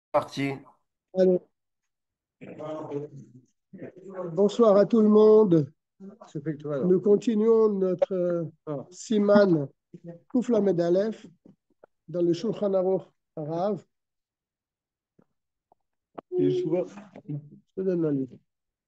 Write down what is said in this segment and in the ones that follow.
Parti. Allez, bonsoir à tout le monde. Nous continuons notre siman Kouf Lamed Aleph dans le Shulchan Aruch Harav. Je te donne un livre.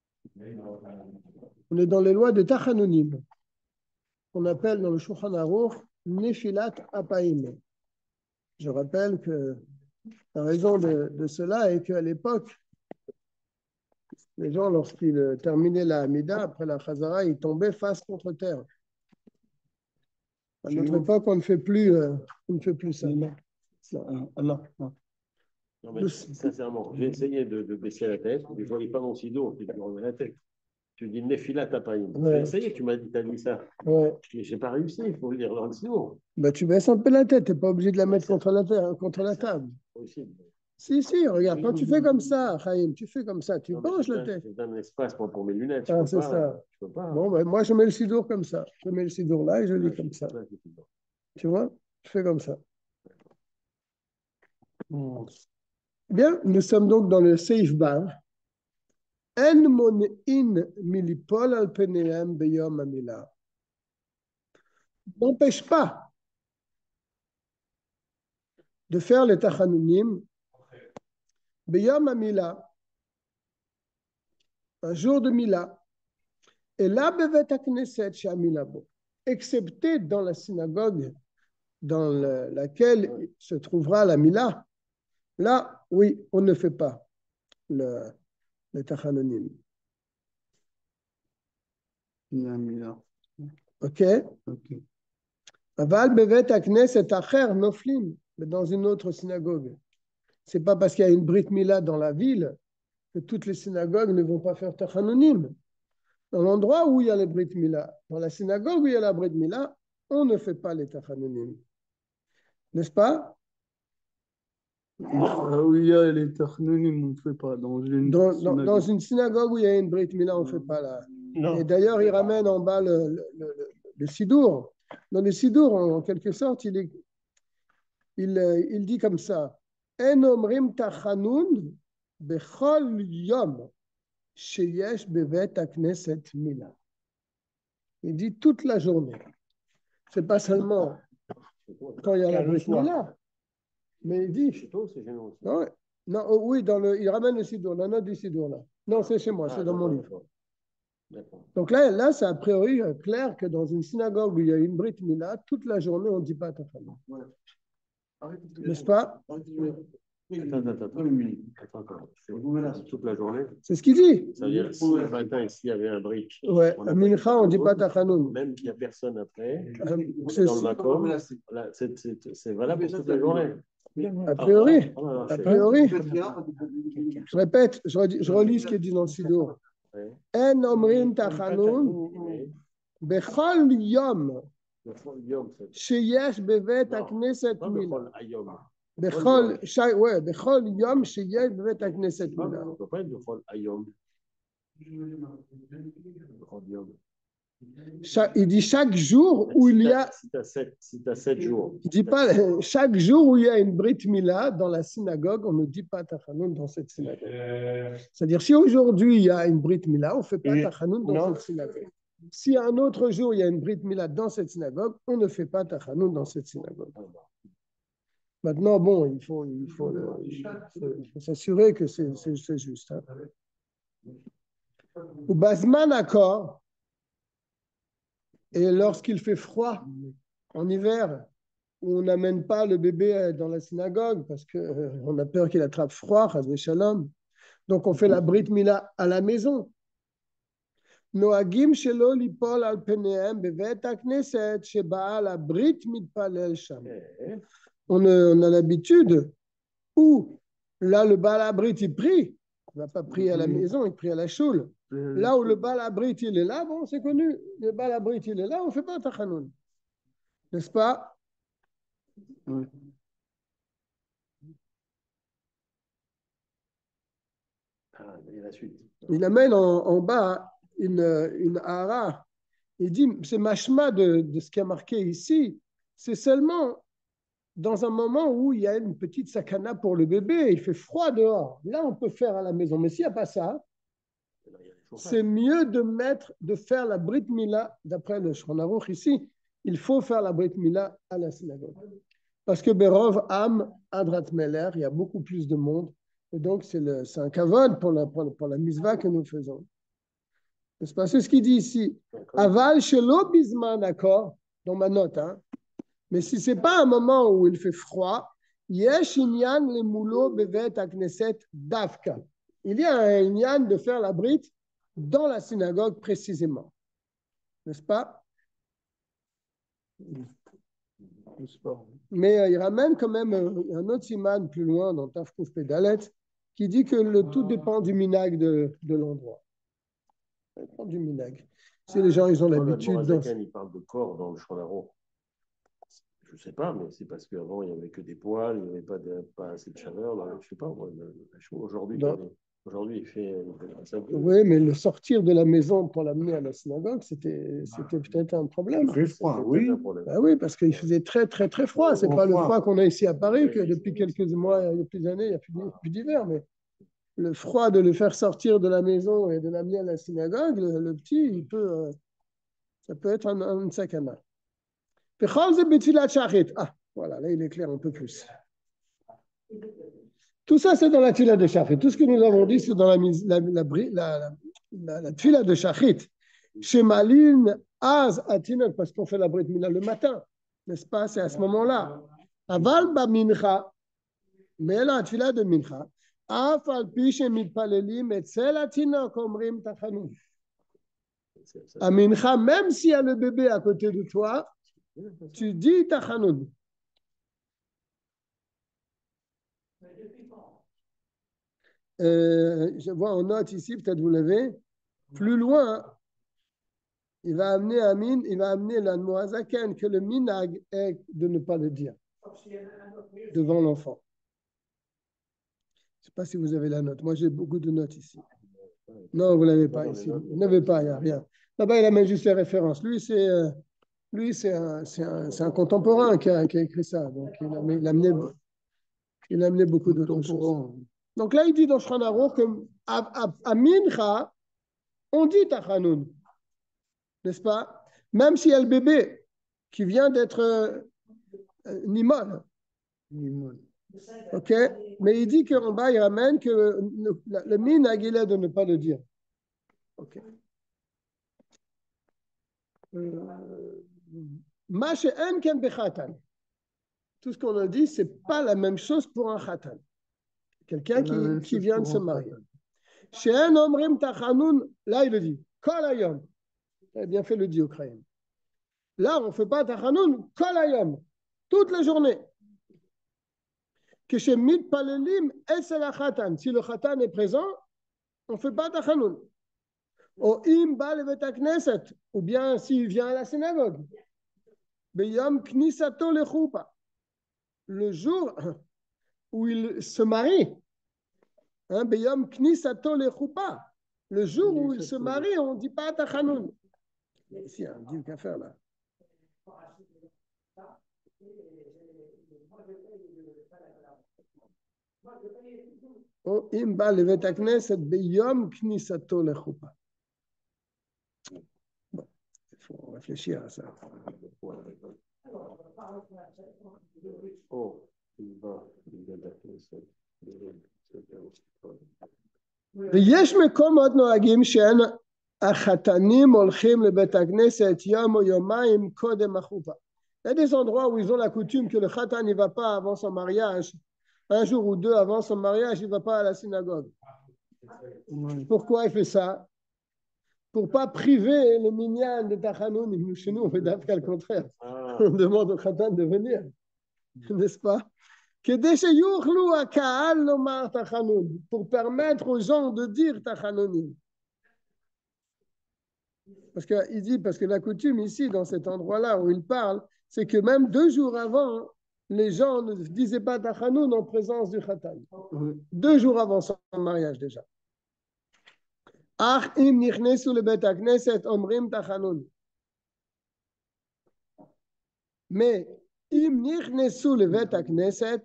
On est dans les lois de Tachanonim, qu'on appelle dans le Shulchan Aruch Nefilat Apaim. Je rappelle que la raison de cela est qu'à l'époque, les gens, lorsqu'ils terminaient la Hamida, après la Chazara, ils tombaient face contre terre. À notre époque, on ne fait plus ça. Non, mais sincèrement, j'ai essayé de baisser la tête, je ne voyais pas mon sido, je remets la tête. Tu dis Nefila Tapaïm. Ouais. J'ai essayé, tu m'as dit ça. Ouais. Mais je n'ai pas réussi, il faut lire dans le sido. Bah, tu baisses un peu la tête, tu n'es pas obligé de la mettre contre la table. Si, regarde, quand tu fais comme ça, Chaim, tu fais comme ça, tu penches la tête. Je donne l'espace pour mes lunettes. Ah, c'est ça. Je peux pas. Bon, bah, moi, je mets le sidour comme ça. Je mets le sidour là et je lis comme ça. Tu vois? Je fais comme ça. Bien, nous sommes donc dans le Seif Bar. En mone'in milipol al penehem beyom amila. N'empêche pas de faire les tachanunim beyom amila, un jour de Mila. Et là, bevet hakneset chez Amilabo, excepté dans la synagogue dans laquelle se trouvera la Mila. Là, oui, on ne fait pas le tachanonim. La Mila. OK? Aval bevet hakneset acher noflim, mais dans une autre synagogue. C'est pas parce qu'il y a une Brit Mila dans la ville que toutes les synagogues ne vont pas faire tachanonim. Dans l'endroit où il y a les Brit Mila, dans la synagogue où il y a la Brit Mila, on ne fait pas les tachanonim. N'est-ce pas? Où il y a les tachanonim, on ne fait pas. Dans une synagogue où il y a une Brit Mila, on ne fait pas là. Et d'ailleurs, il ramène en bas le Sidour. Dans le Sidour, en quelque sorte, il dit comme ça: En omrim tachanun bechol yom sheyesh bevet hakneset Mila. Il dit toute la journée. C'est pas seulement quand il y a la Brit Mila, mais il dit. Non, oui, il ramène le Sidour, la note du Sidour là. Non, c'est chez moi, c'est dans mon livre. Donc là, c'est a priori clair que dans une synagogue où il y a une Brit Mila, toute la journée, on ne dit pas Tachanoun. N'est-ce pas? Attends. Toute la journée. C'est ce qu'il dit. Ça veut dire si le matin, s'il y avait un brick. Ouais, à Mincha, on ne dit pas Tachanoun. Même qu'il n'y a personne après, dans le Makom, c'est valable pour toute la journée. A priori. Je répète, je relis ce qui est dit dans le Sidour. En omrim tachanoun bechol yom sheyesh bevet hakneset Mila. בכל יום שיהיה בבית הכנסת מילה. Il dit chaque jour où il y a. Si tu as 7 jours. Il dit pas chaque jour où il y a une Brit Mila dans la synagogue, on ne dit pas Tachanoun dans cette synagogue. C'est-à-dire, si aujourd'hui il y a une Brit Mila, on ne fait pas Tachanoun dans cette synagogue. Si un autre jour il y a une Brit Mila dans cette synagogue, on ne fait pas Tachanoun dans cette synagogue. Maintenant, bon, il faut s'assurer que c'est juste. Hein. Ou Basman accord, et lorsqu'il fait froid en hiver, où on n'amène pas le bébé dans la synagogue parce qu'on a peur qu'il attrape froid, chas shalom. Donc on fait la Brit Mila à la maison. Noagim shelo lipol al penehem bevet hakneset sheba la Brit mitpalel sham. On a l'habitude où là le Baal Abrit il prie, il ne va pas prier à la maison, il prie à la choule. Là où le Baal Abrit il est là, bon c'est connu, le Baal Abrit il est là, on ne fait pas Tachanoun. N'est-ce pas? Oui. Il amène en bas une hara. Il dit, c'est machma de ce qui a marqué ici, c'est seulement dans un moment où il y a une petite sakana pour le bébé, il fait froid dehors. Là, on peut faire à la maison. Mais s'il n'y a pas ça, c'est mieux de faire la Brit Mila, d'après le Shulchan Aruch ici, il faut faire la Brit Mila à la synagogue. Parce que Berov, Am, Adrat Meler, il y a beaucoup plus de monde. Et donc, c'est un kavod pour la misva que nous faisons. C'est pas ce qu'il dit ici. Aval shelo bizman, d'accord, dans ma note, hein. Mais si ce n'est pas un moment où il fait froid, yesh inyan le moulo bevet akneset davka. Il y a un inyan de faire la brite dans la synagogue précisément. N'est-ce pas? Mais il ramène quand même un autre siman plus loin dans Tafkouf Pedalet qui dit que tout dépend du minag de l'endroit. Ça dépend du minag. Si les gens ils ont l'habitude. Il parle de corps dans le Shulchan Aruch. Je ne sais pas, mais c'est parce qu'avant, il n'y avait que des poils, il n'y avait pas assez de chaleur. Je ne sais pas, aujourd'hui, il fait oui, mais le sortir de la maison pour l'amener à la synagogue, c'était peut-être un problème. Très froid, oui. Ben oui, parce qu'il faisait très, très, très froid. Ce n'est pas le froid qu'on a ici à Paris, que depuis quelques mois, il y a plus d'années, il n'y a plus d'hiver. Mais le froid de le faire sortir de la maison et de l'amener à la synagogue, le petit, ça peut être un sakana. Ah, voilà, là il est clair un peu plus. Tout ça, c'est dans la tfila de Shachrit. Tout ce que nous avons dit, c'est dans la tfila de Shachrit. Chez Malin, Az, Atinot, parce qu'on fait la Brit Mila le matin, n'est-ce pas? C'est à ce moment-là. Aval ba mincha, mais la tfila de mincha, Afal piche mitpalelim, et c'est la tinok, omrim tachanun. À mincha, même s'il y a le bébé à côté de toi, tu dis tachanun. Je vois en note ici, peut-être vous l'avez, plus loin, il va amener l'Admoazaken que le minag est de ne pas le dire devant l'enfant. Je ne sais pas si vous avez la note. Moi, j'ai beaucoup de notes ici. Non, vous ne l'avez pas ici. Vous n'avez pas, il n'y a rien. Là-bas, il amène juste les références. Lui, c'est un contemporain qui a écrit ça. Donc, il a amené beaucoup d'autres choses. Donc là, il dit dans Shulchan Aruch que à Mincha, on dit Tachanun, n'est-ce pas? Même s'il y a le bébé qui vient d'être Nimol. Ok? Mais il dit qu'en bas, il ramène que le minag il est de ne pas le dire. Ok. Ma'she'en ken bechatan. Tout ce qu'on a dit, ce n'est pas la même chose pour un chatan. Quelqu'un qui vient de se marier. She'en omrim tachanun, là il le dit. Kol hayom. Il a bien fait le dit au Kraïm. Là, on ne fait pas tachanun, kol hayom. Toute la journée. Que chez mitpalelim et c'est la chatan. Si le chatan est présent, on ne fait pas tachanun. Ou im ba levet hakneset, ou bien s'il vient à la synagogue. Beyom knisato lechupa. Le jour où il se marie. Beyom knisato lechupa. Le jour où il se marie, on ne dit pas tachanun. Ici, il y a un dieu qu'à faire là. Ou im ba levet hakneset beyom knisato lechupa. Bon, il faut réfléchir à ça. ויש מקומות נוהגים שאין החתנים הולכים לבית הכנסת יום או יומיים קודם החופה. Il y a des endroits où ils ont la coutume que le khatan ne va pas avant son mariage, un jour ou deux avant son mariage, il ne va pas à la synagogue. Pourquoi il fait ça? Pour ne pas priver le minyan de tachanun. Chez nous, on fait d'après le contraire. On demande au khatan de venir, n'est-ce pas? Pour permettre aux gens de dire tachanonim. Parce que la coutume ici, dans cet endroit-là où il parle, c'est que même 2 jours avant, les gens ne disaient pas tachanoun en présence du khatan. 2 jours avant son mariage déjà. Mais Im nichnesu levet hakneset,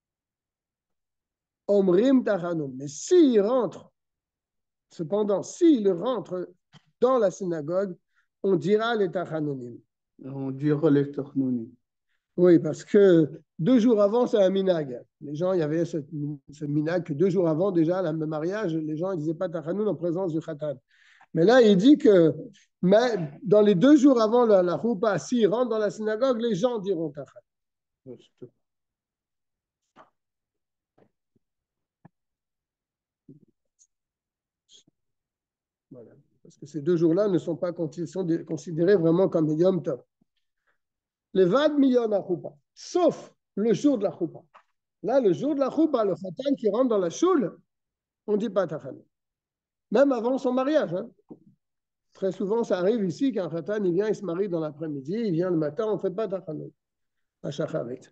omrim tachanun. Mais s'il rentre, cependant, s'il rentre dans la synagogue, on dira les tachanunim. On dira les Tachnonim. Oui, parce que 2 jours avant, c'est un minag. Les gens, il y avait ce minag que 2 jours avant, déjà, le mariage, les gens ne disaient pas tachanoun en présence du khatan. Mais là, il dit que dans les 2 jours avant la roupa, s'il rentre dans la synagogue, les gens diront tachanun. Voilà. Parce que ces 2 jours-là ne sont pas considérés vraiment comme les Yom Tov. Les Vad Miyon Achoupa, sauf le jour de la Choupa. Là, le jour de la Choupa, le khatan qui rentre dans la choule, on ne dit pas tachanun. Même avant son mariage. Hein. Très souvent, ça arrive ici qu'un khatan, il vient, il se marie dans l'après-midi, il vient le matin, on ne fait pas tachanun. À shacharit.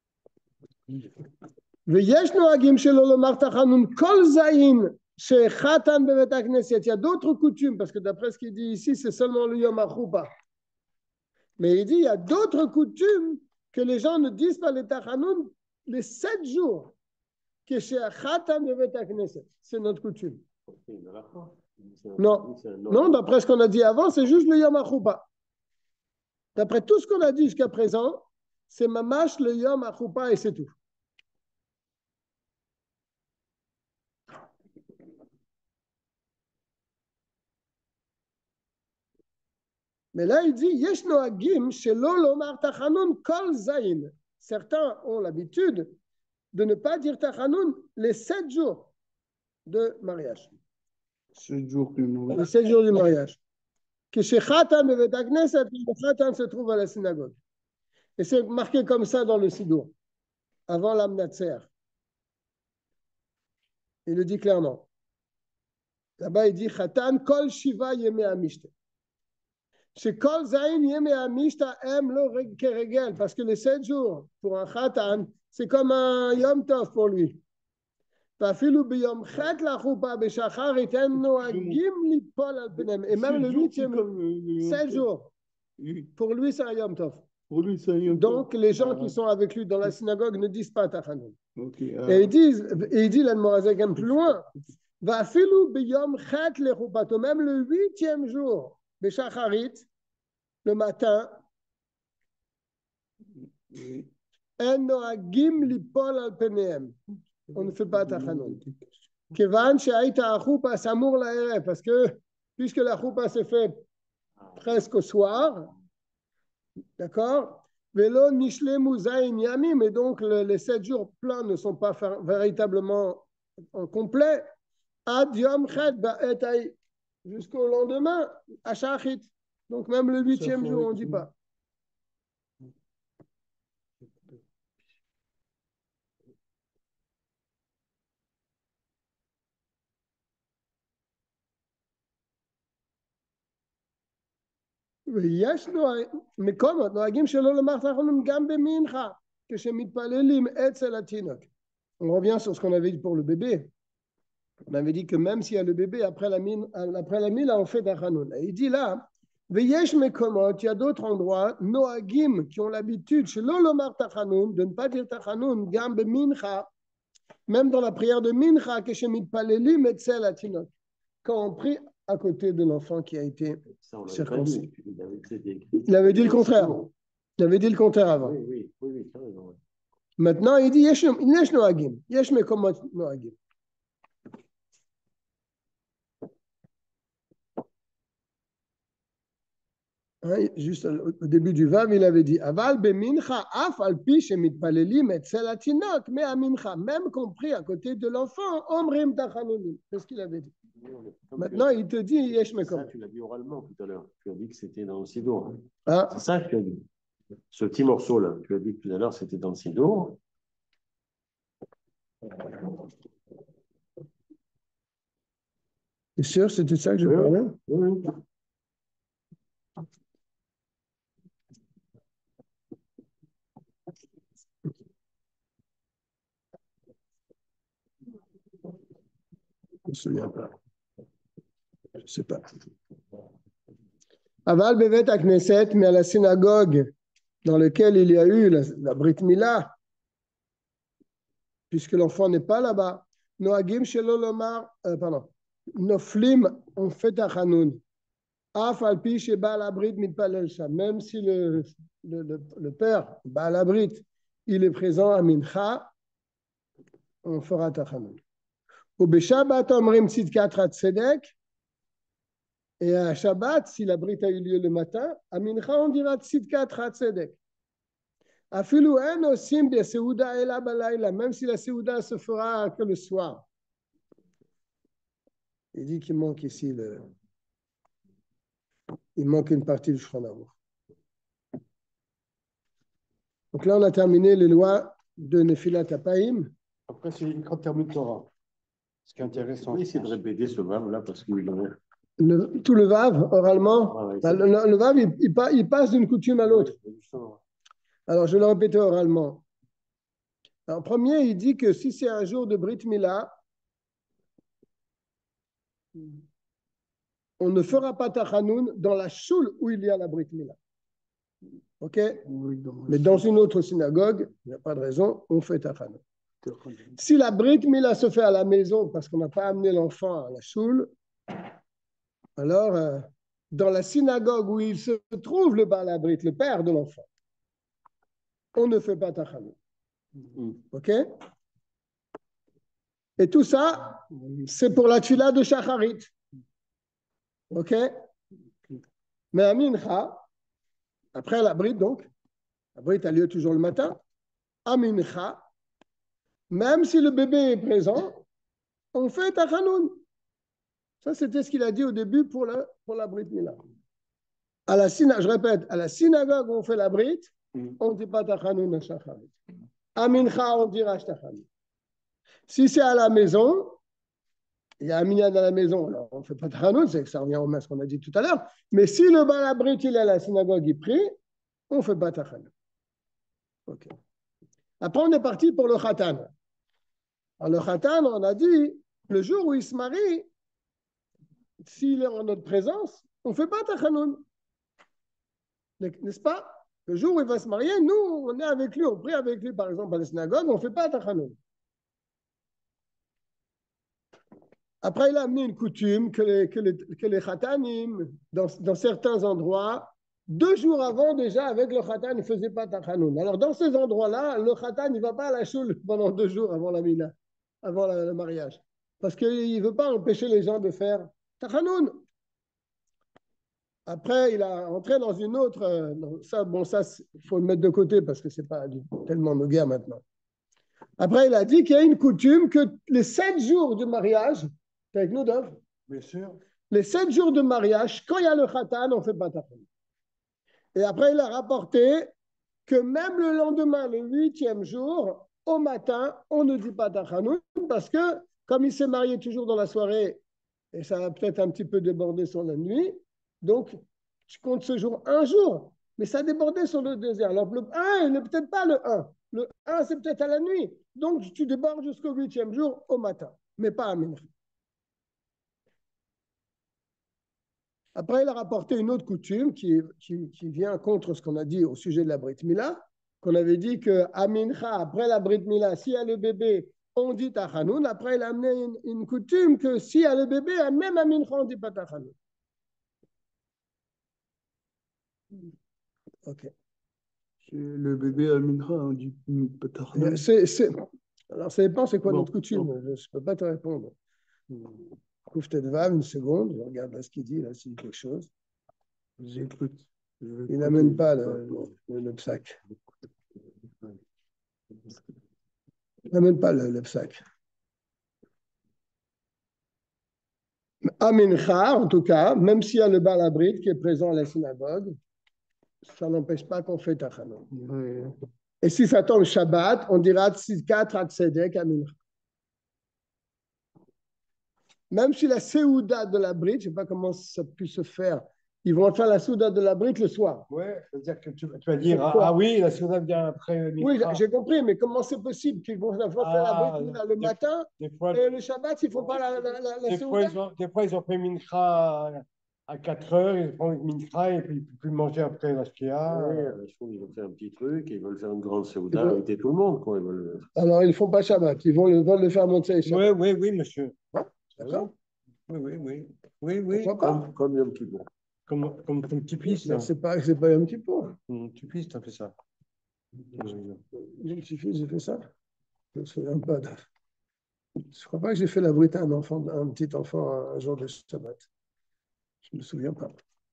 ויש נוהגים שלא לומר תחנון כל זין שחתן בבית הכנסת. Il y a d'autres coutumes, parce que d'après ce qu'il dit ici, c'est seulement le Yom HaChoupa. Mais il dit, il y a d'autres coutumes que les gens ne disent pas les tachanoun les 7 jours que chez Khatan bebet hakneset. C'est notre coutume. Non, non, d'après ce qu'on a dit avant, c'est juste le Yom HaChoupa. D'après tout ce qu'on a dit jusqu'à présent, c'est mamash le Yom HaChoupa et c'est tout. Mais là, il dit, yesh noagim shelo lomar tachanun kol zayin. Certains ont l'habitude de ne pas dire tachanun les 7 jours de mariage. 7 jours du mariage. Les 7 jours du mariage. Que chez Khatan bevet hakneset, le Khatan se trouve à la synagogue. Et c'est marqué comme ça dans le Sidour, avant l'Amnatser. Il le dit clairement. Là-bas, il dit Khatan kol shiva yeme amishte. Chez kol zayin yeme amishte aime le keregel, parce que les 7 jours pour un Khatan, c'est comme un Yom Tov pour lui. ואפילו ביום ח' לחופה בשחר ייתן נוהגים ליפול על פניהם. Et même le 8e, 7 jours. Pour lui, c'est un Yom Tov. Pour lui, c'est un Yom Tov. Donc, les gens qui sont avec lui dans la synagogue ne disent pas tachanun. Okay, Et il dit l'Admorazek un plus loin, ואפילו ביום ח' לחופתו, même le 8e jour, בשחרית, le matin, אין נוהגים ליפול על פניהם. On ne fait pas tachanun. Kevan she'aita achoupa samour la'erev, parce que puisque la choupa s'est fait presque au soir, d'accord, velo nishlemu zayin yamim, et donc les 7 jours pleins ne sont pas véritablement en complet, ad yom chet ba'etai, jusqu'au lendemain, à shachit. Donc même le 8e jour, on ne dit pas. ויש מקומות נוהגים שלא לומר תחנון גם במנחה כשמתפללים אצל התינוק. On revient sur ce qu'on avait dit pour le bébé. On avait dit que même s'il y a le bébé après la mila, on fait tachanun. Et il dit là, ויש מקומות, il y a d'autres endroits, נוהגים qui ont l'habitude שלא לומר תחנון, de ne pas dire תחנון גם במנחה, même dans la prière de mincha כשמתפללים אצל התינוק. Quand on prie à côté de l'enfant qui a été circoncis. Il avait dit le contraire. Il avait dit le contraire avant. Oui, maintenant, il dit yesh noagim, yesh mekomot noagim. Juste au début du Vav, il avait dit aval bemincha af al pi shemitpalelim etzel hatinok me amincha, même compris à côté de l'enfant, omrim tachanunim. C'est ce qu'il avait dit. Maintenant, il te dit yesh mekomot. Ça, tu l'as dit oralement tout à l'heure. Tu as dit que c'était dans le Sidour. Hein. Ah. C'est ça que tu as dit. Ce petit morceau-là, tu as dit tout à l'heure, c'était dans le Sidour. T'es sûr, c'était ça que je parlais? Oui. Je ne me souviens pas. Je ne sais pas. Aval bevet hakneset, mais à la synagogue, dans lequel il y a eu la Brit Mila, puisque l'enfant n'est pas là-bas. Noagim shelo lomar, pardon, noflim on fait tachanoun. Af al pi sheba la Brit mitpalel sham. Même si le père, Baal Brit, il est présent à Mincha, on fera tachanoun. Ou beshabbat omrim tzidkat tzedek. Et à Shabbat, si la Brit a eu lieu le matin, à Mincha, on dira tzidkat tzedek. Afilu en osim de seuda ela balayla, même si la seuda se fera que le soir. Il dit qu'il manque ici il manque une partie du Shulchan Aruch. Donc là, on a terminé les lois de Nefilat Apayim. Après, c'est une grande terme de Torah. Ce qui est intéressant. On va essayer de répéter ce verbe là parce qu'il Tout le vav, oralement, Ah ouais, le vav, il passe d'une coutume à l'autre. Alors, je vais le répéter oralement. En premier, il dit que si c'est un jour de Brit Mila, on ne fera pas Tachanoun dans la choule où il y a la Brit Mila. OK? Oui, Mais dans une autre synagogue, il n'y a pas de raison, on fait Tachanoun. Si la Brit Mila se fait à la maison parce qu'on n'a pas amené l'enfant à la choule, alors dans la synagogue où il se trouve le Baal Brit, le père de l'enfant, on ne fait pas Tachanoun. OK? Et tout ça, c'est pour la tfila de Shacharit. OK? Mais à Mincha, après la Brit, donc, la Brit a lieu toujours le matin, à Mincha, même si le bébé est présent, on fait Tachanoun. Ça, c'était ce qu'il a dit au début pour la Brit Mila. Je répète, à la synagogue, on fait la Brit, on ne dit pas Tachanoun à Shacharit. À Mincha, on dira Tachanoun. Si c'est à la maison, il y a un minyan à la maison, alors on ne fait pas Tachanoun, c'est que ça revient au même ce qu'on a dit tout à l'heure. Mais si le Baal Abrit, il est à la synagogue, il prie, on ne fait pas Tachanoun. Okay. Après, on est parti pour le Khatan. Alors, le Khatan, on a dit, le jour où il se marie, s'il est en notre présence, on ne fait pas Tachanoun. N'est-ce pas? Le jour où il va se marier, nous, on est avec lui, on prie avec lui, par exemple, à la synagogue, on ne fait pas Tachanoun. Après, il a amené une coutume que les khatanim, dans certains endroits, 2 jours avant déjà, avec le khatan, ils ne faisaient pas tachanoun. Alors, dans ces endroits-là, le khatan, il ne va pas à la choule pendant 2 jours avant la mina, avant le mariage. Parce qu'il ne veut pas empêcher les gens de faire tachanoun. Après, il a entré dans une autre... ça, il faut le mettre de côté parce que ce n'est pas tellement nos guerres maintenant. Après, il a dit qu'il y a une coutume que les 7 jours du mariage... T'es avec nous, Dov? Bien sûr. Les 7 jours de mariage, quand il y a le khatan, on ne fait pas tachanoun. Et après, il a rapporté que même le lendemain, le 8e jour, au matin, on ne dit pas tachanoun parce que, comme il s'est marié toujours dans la soirée, et ça va peut-être un petit peu déborder sur la nuit, donc tu comptes ce jour un jour, mais ça a débordé sur le deuxième. Alors, le 1, il n'est peut-être pas le 1. Le 1, c'est peut-être à la nuit. Donc, tu débordes jusqu'au 8e jour au matin, mais pas à minuit. Après, il a rapporté une autre coutume qui vient contre ce qu'on a dit au sujet de la Brit Mila, qu'on avait dit qu'à Mincha, après la Brit Mila, s'il y a le bébé, on dit Tachanoun. Après, il a amené une coutume que s'il y a le bébé, même à Mincha, on ne dit pas Tachanoun. OK. Le bébé à Mincha, on dit pas Tachanoun. Alors, ça dépend, c'est quoi notre coutume? Bon. Je ne peux pas te répondre. Couvre tête vav, une seconde, je regarde là ce qu'il dit, là, s'il dit quelque chose. J'écoute. Il n'amène pas le psaque. Il n'amène pas le psaque. À Mincha, en tout cas, même s'il y a le Baal Abrit qui est présent à la synagogue, ça n'empêche pas qu'on fait Tachanoun. Ouais. Et si ça tombe Shabbat, on dira Tzidkat Tzedek à Mincha. Même si la Séouda de la Brit, je ne sais pas comment ça peut se faire, ils vont faire la Séouda de la Brit le soir. Oui, c'est-à-dire que tu vas dire, oui, la Séouda vient après Mincha. Oui, j'ai compris, mais comment c'est possible qu'ils vont faire la Brit le matin des fois, et le Shabbat, ils ne font pas la Séouda? Des fois, ils ont fait Mincha À 4 heures, ils prennent une mincha et puis ils ne peuvent plus manger après la shkia. Oui, je trouve qu'ils vont faire un petit truc, ils veulent faire une grande Seuda, inviter tout le monde, quoi. Alors, ils ne font pas Shabbat, ils veulent le faire monter Shabbat. Oui, monsieur. D'accord? Oui. Pourquoi pas? Comme Yom Kippour. Comme tu pistes. Mais c'est pas un petit peu. Tu pistes, tu as fait ça. J'ai fait ça. Je ne me souviens pas. Je ne crois pas que j'ai fait la brite à un petit enfant un jour de Shabbat. Je ne me souviens pas.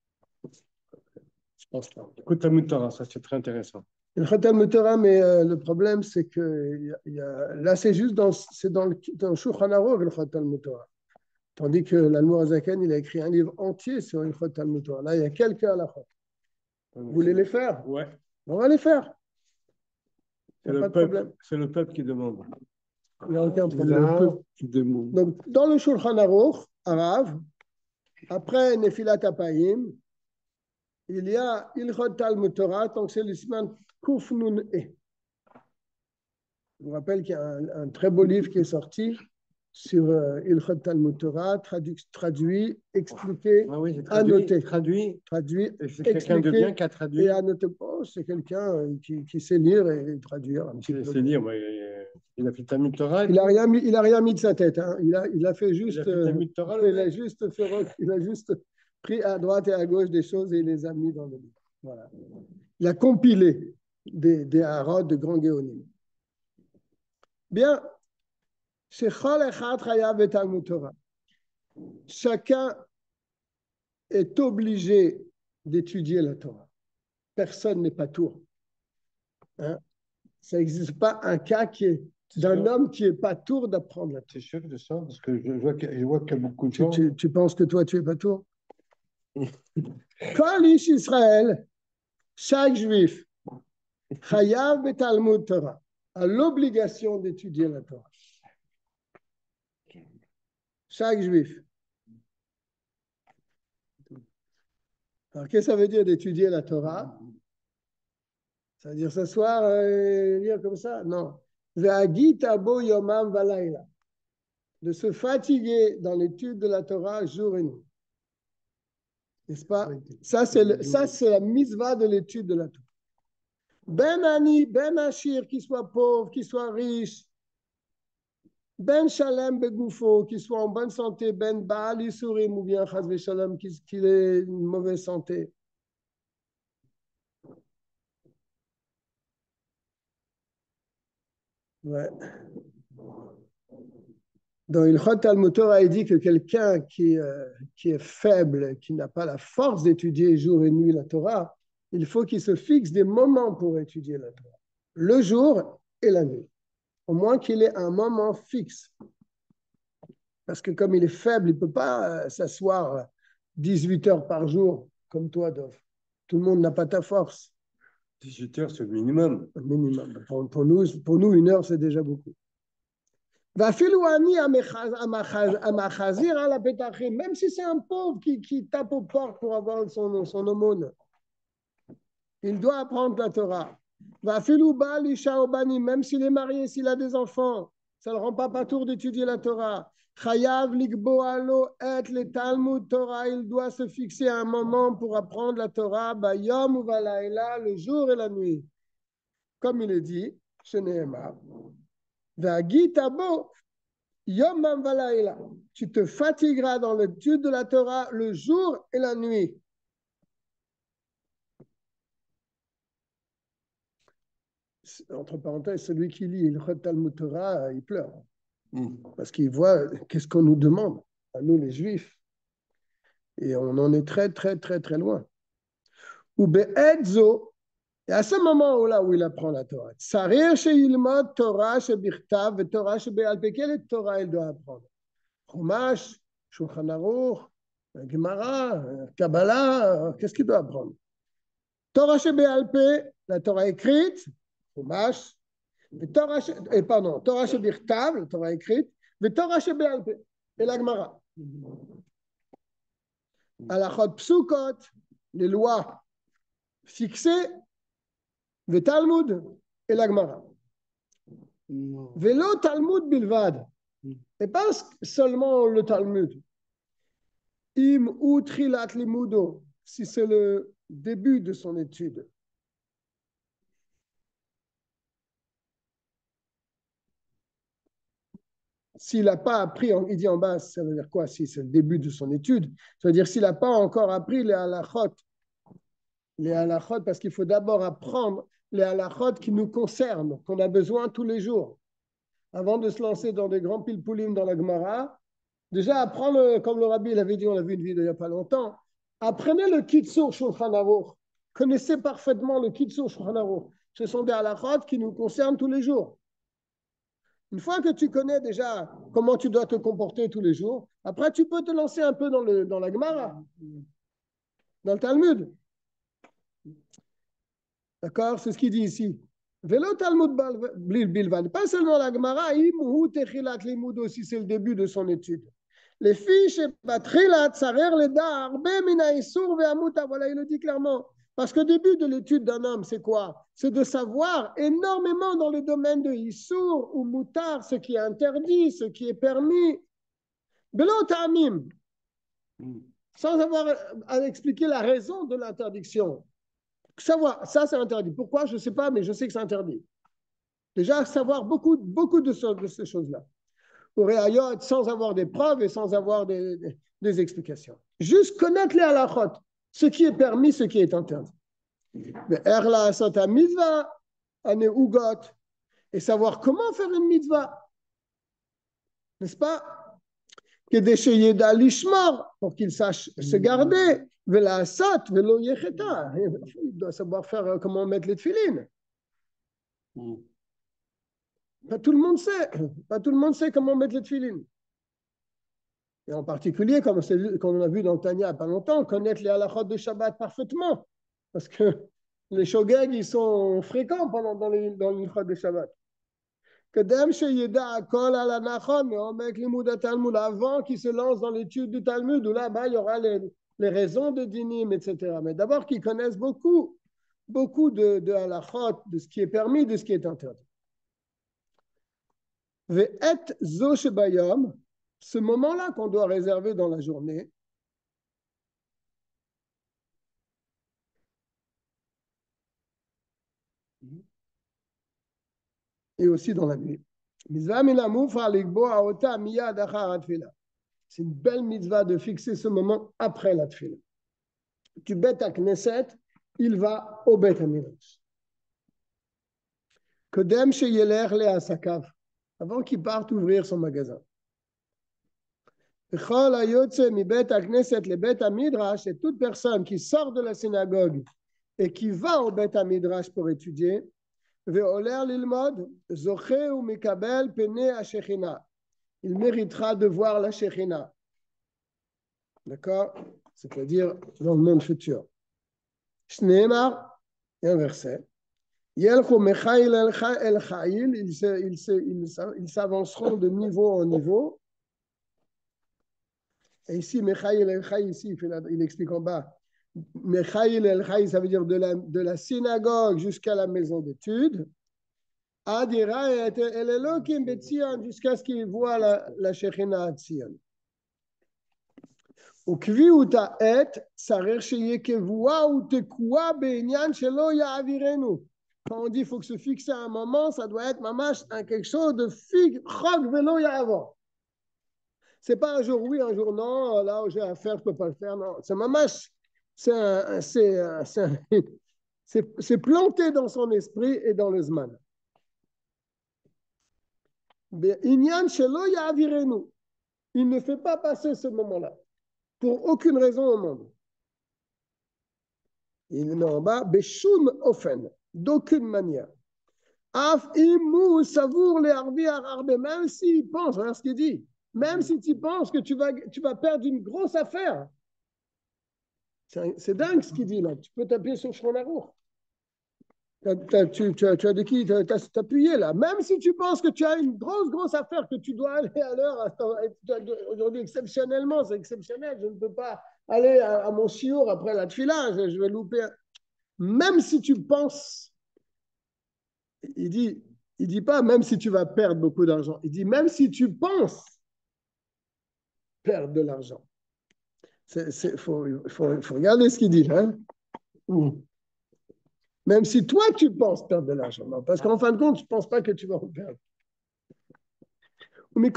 Je pense pas. Écoute, Talmud Torah, ça c'est très intéressant. Le Talmud Torah, mais le problème, c'est que là, c'est juste dans le Shulchan Aruch, le Talmud Torah. Tandis que l'Admor Hazaken, il a écrit un livre entier sur le Talmud Torah. Là, il y a quelques halakhot. Vous voulez les faire? Ouais. On va les faire. C'est le peuple qui demande. Il n'y a aucun problème. Donc, dans le Shulchan Aruch, arabe, après Nefilat Apayim, il y a Ilchot Talmud Torah, donc c'est le Siman Kuf Nun E. Je vous rappelle qu'il y a un très beau livre qui est sorti sur Ilchot Talmud Torah, traduit, expliqué, annoté. Traduit. C'est quelqu'un de bien qui a traduit. Et annoté. Oh, c'est quelqu'un qui sait lire et traduire un petit peu. C'est lire, il a fait Talmud Torah. Il a rien mis de sa tête. Hein. Il a fait juste. Il a juste pris à droite et à gauche des choses et il les a mis dans le livre. Voilà. Il a compilé des harods de grands géonim. Bien. Chacun est obligé d'étudier la Torah. Personne n'est pas tour. Hein? Ça n'existe pas un cas d'un homme qui n'est pas tour d'apprendre la Torah. C'est sûr de ça, parce que je vois qu'il y a beaucoup de gens. Tu penses que toi, tu n'es pas tour? Quand l'Ish Israël, chaque juif, Chayav et Talmud Torah, a l'obligation d'étudier la Torah. Chaque juif. Alors, qu'est-ce que ça veut dire d'étudier la Torah? Ça veut dire s'asseoir et lire comme ça? Non. De se fatiguer dans l'étude de la Torah jour et nuit. N'est-ce pas? Ça, c'est la mitzvah de l'étude de la Torah. Ben Ani, Ben Achir, qu'il soit pauvre, qu'il soit riche, Ben Shalem Begoufo, qu'il soit en bonne santé, Ben Baal Yisurim, ou bien Chaz Shalom, qu'il ait une mauvaise santé. Ouais. Dans Ilchot Talmud Torah, il dit que quelqu'un qui est faible, qui n'a pas la force d'étudier jour et nuit la Torah, il faut qu'il se fixe des moments pour étudier la Torah, le jour et la nuit. Au moins qu'il ait un moment fixe. Parce que comme il est faible, il ne peut pas s'asseoir 18 heures par jour, comme toi, Dov. Tout le monde n'a pas ta force. 18 heures, c'est le minimum. Le minimum. Pour nous, 1 heure, c'est déjà beaucoup. Même si c'est un pauvre qui tape aux portes pour avoir son aumône, il doit apprendre la Torah. Même s'il est marié, s'il a des enfants, ça ne le rend pas patour d'étudier la Torah. Il doit se fixer un moment pour apprendre la Torah, le jour et la nuit. Comme il est dit, tu te fatigueras dans l'étude de la Torah le jour et la nuit. Entre parenthèses, celui qui lit le Talmud Torah, il pleure. Parce qu'il voit qu'est-ce qu'on nous demande, à nous les Juifs. Et on en est très, très, très, très loin. Ou be'edzo, et à ce moment-là où il apprend la Torah, Sarir she'ilmod Torah she'bichtav et Torah she'be'al pe, quelle Torah il doit apprendre? Chumash, Shulchan Aruch, Gemara, Kabbalah, qu'est-ce qu'il doit apprendre? Torah she'be'al pe, la Torah écrite, Chumash, Torah she'bichtav, la Torah écrite, et Torah she'be'al pe, et la Gemara. Halachot psukot, les lois fixées, le Talmud et la Gemara. Velo Talmud bilvad. Et pas seulement le Talmud. Im ou trilat limudo, si c'est le début de son étude. S'il n'a pas appris, il dit en bas, ça veut dire quoi si c'est le début de son étude? Ça veut dire s'il n'a pas encore appris les halachot, parce qu'il faut d'abord apprendre les halachot qui nous concernent, qu'on a besoin tous les jours. Avant de se lancer dans des grands pilpoulim dans la Gemara, déjà apprendre, comme le Rabbi l'avait dit, on a vu une vidéo il n'y a pas longtemps, apprenez le Kitzur Shulchan Aruch. Connaissez parfaitement le Kitzur Shulchan Aruch. Ce sont des halachot qui nous concernent tous les jours. Une fois que tu connais déjà comment tu dois te comporter tous les jours, après tu peux te lancer un peu dans la Gemara, dans le Talmud. D'accord? C'est ce qu'il dit ici. Vélo Talmud Bilvan. Pas seulement la Gemara, si c'est le début de son étude. Les fiches, voilà, il le dit clairement. Parce que le début de l'étude d'un homme, c'est quoi? C'est de savoir énormément dans le domaine de Issour ou Moutar, ce qui est interdit, ce qui est permis. Vélo Ta'amim. Sans avoir à expliquer la raison de l'interdiction. Savoir, ça c'est interdit. Pourquoi? Je ne sais pas, mais je sais que c'est interdit. Déjà, savoir beaucoup de ces choses-là. Sans avoir des preuves et sans avoir des explications. Juste connaître les halachot, ce qui est permis, ce qui est interdit. Et savoir comment faire une mitzvah. N'est-ce pas? Pour qu'il sache se garder. Il doit savoir faire comment mettre les tefilines. Pas tout le monde sait. Pas tout le monde sait comment mettre les tefilines. Et en particulier, comme on a vu dans le Tanya il n'y a pas longtemps, connaître les halachot de Shabbat parfaitement. Parce que les shogeg, ils sont fréquents dans les halachot de Shabbat. Avant qu'il se lance dans l'étude du Talmud, où là-bas, il y aura les raisons de dinim, etc. Mais d'abord qu'ils connaissent beaucoup de halachot, de ce qui est permis, de ce qui est interdit. Ce moment-là qu'on doit réserver dans la journée, et aussi dans la nuit. C'est une belle mitzvah de fixer ce moment après la tfila. Tu bêtes à Knesset, il va au Beth Amidrash. Kodem sheyeler le asakav, avant qu'il parte ouvrir son magasin. Bechol hayotze mi Beth Knesset le Beth Amidrash, c'est toute personne qui sort de la synagogue et qui va au Beth Amidrash pour étudier. Ve'oler lilmod zoche ou mikabel pene hashechina. Il méritera de voir la Shechina. D'accord? C'est-à-dire dans le monde futur. Shneemar, il y a un verset. Yelchu mechail el chayil, ils s'avanceront de niveau en niveau. Et ici, mechail el chayil, ici, il explique en bas. Mechail el chayil, ça veut dire de la synagogue jusqu'à la maison d'études. Adira et el Elokim betzion, jusqu'à ce qu'il voit la Shechina à Tzion. Ukviuta et sarer sheyekevua ou tekua be'inyan shelo ya'avirenu. Quand on dit qu'il faut que se fixer un moment, ça doit être mamash quelque chose de fixe, chok velo ya'avor. C'est pas un jour oui, un jour non, là où j'ai à faire, je peux pas le faire, non. C'est mamash, c'est planté dans son esprit et dans le zman. Inyan shelo ya'avirenu. Il ne fait pas passer ce moment-là. Pour aucune raison au monde. Il met en bas, Beshum Ofen, d'aucune manière. Af imu savour les arbi arbe, même s'il pense, regarde ce qu'il dit, même si tu penses que tu vas perdre une grosse affaire. C'est dingue ce qu'il dit là. Tu peux t'appuyer sur Shulchan Aruch. Tu as de qui t'appuyer là. Même si tu penses que tu as une grosse affaire, que tu dois aller à l'heure, aujourd'hui exceptionnellement, c'est exceptionnel, je ne peux pas aller à mon shiur après la tfila, je vais louper. Même si tu penses, il dit pas même si tu vas perdre beaucoup d'argent, il dit même si tu penses perdre de l'argent. Faut regarder ce qu'il dit là. Hein. Même si toi, tu penses perdre de l'argent. Parce qu'en fin de compte, je ne pense pas que tu vas en perdre. Mais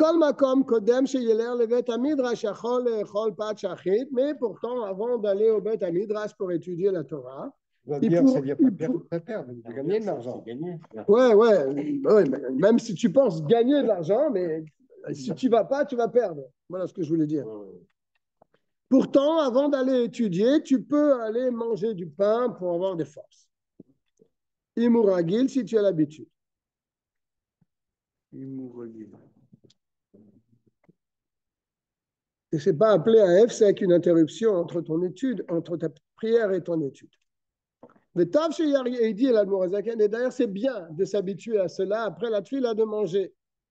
pourtant, avant d'aller au Beth Midrash pour étudier la Torah, il faut pas perdre, il faut gagner de l'argent. Ouais, même si tu penses gagner de l'argent, mais si tu ne vas pas, tu vas perdre. Voilà ce que je voulais dire. Pourtant, avant d'aller étudier, tu peux aller manger du pain pour avoir des forces. Imouragil, si tu as l'habitude. Imouragil. Et ce n'est pas appelé un F, c'est avec une interruption entre ton étude, entre ta prière et ton étude. Mais Tav chez Yari dit l'Admorazaken, et d'ailleurs c'est bien de s'habituer à cela après la tfila de manger.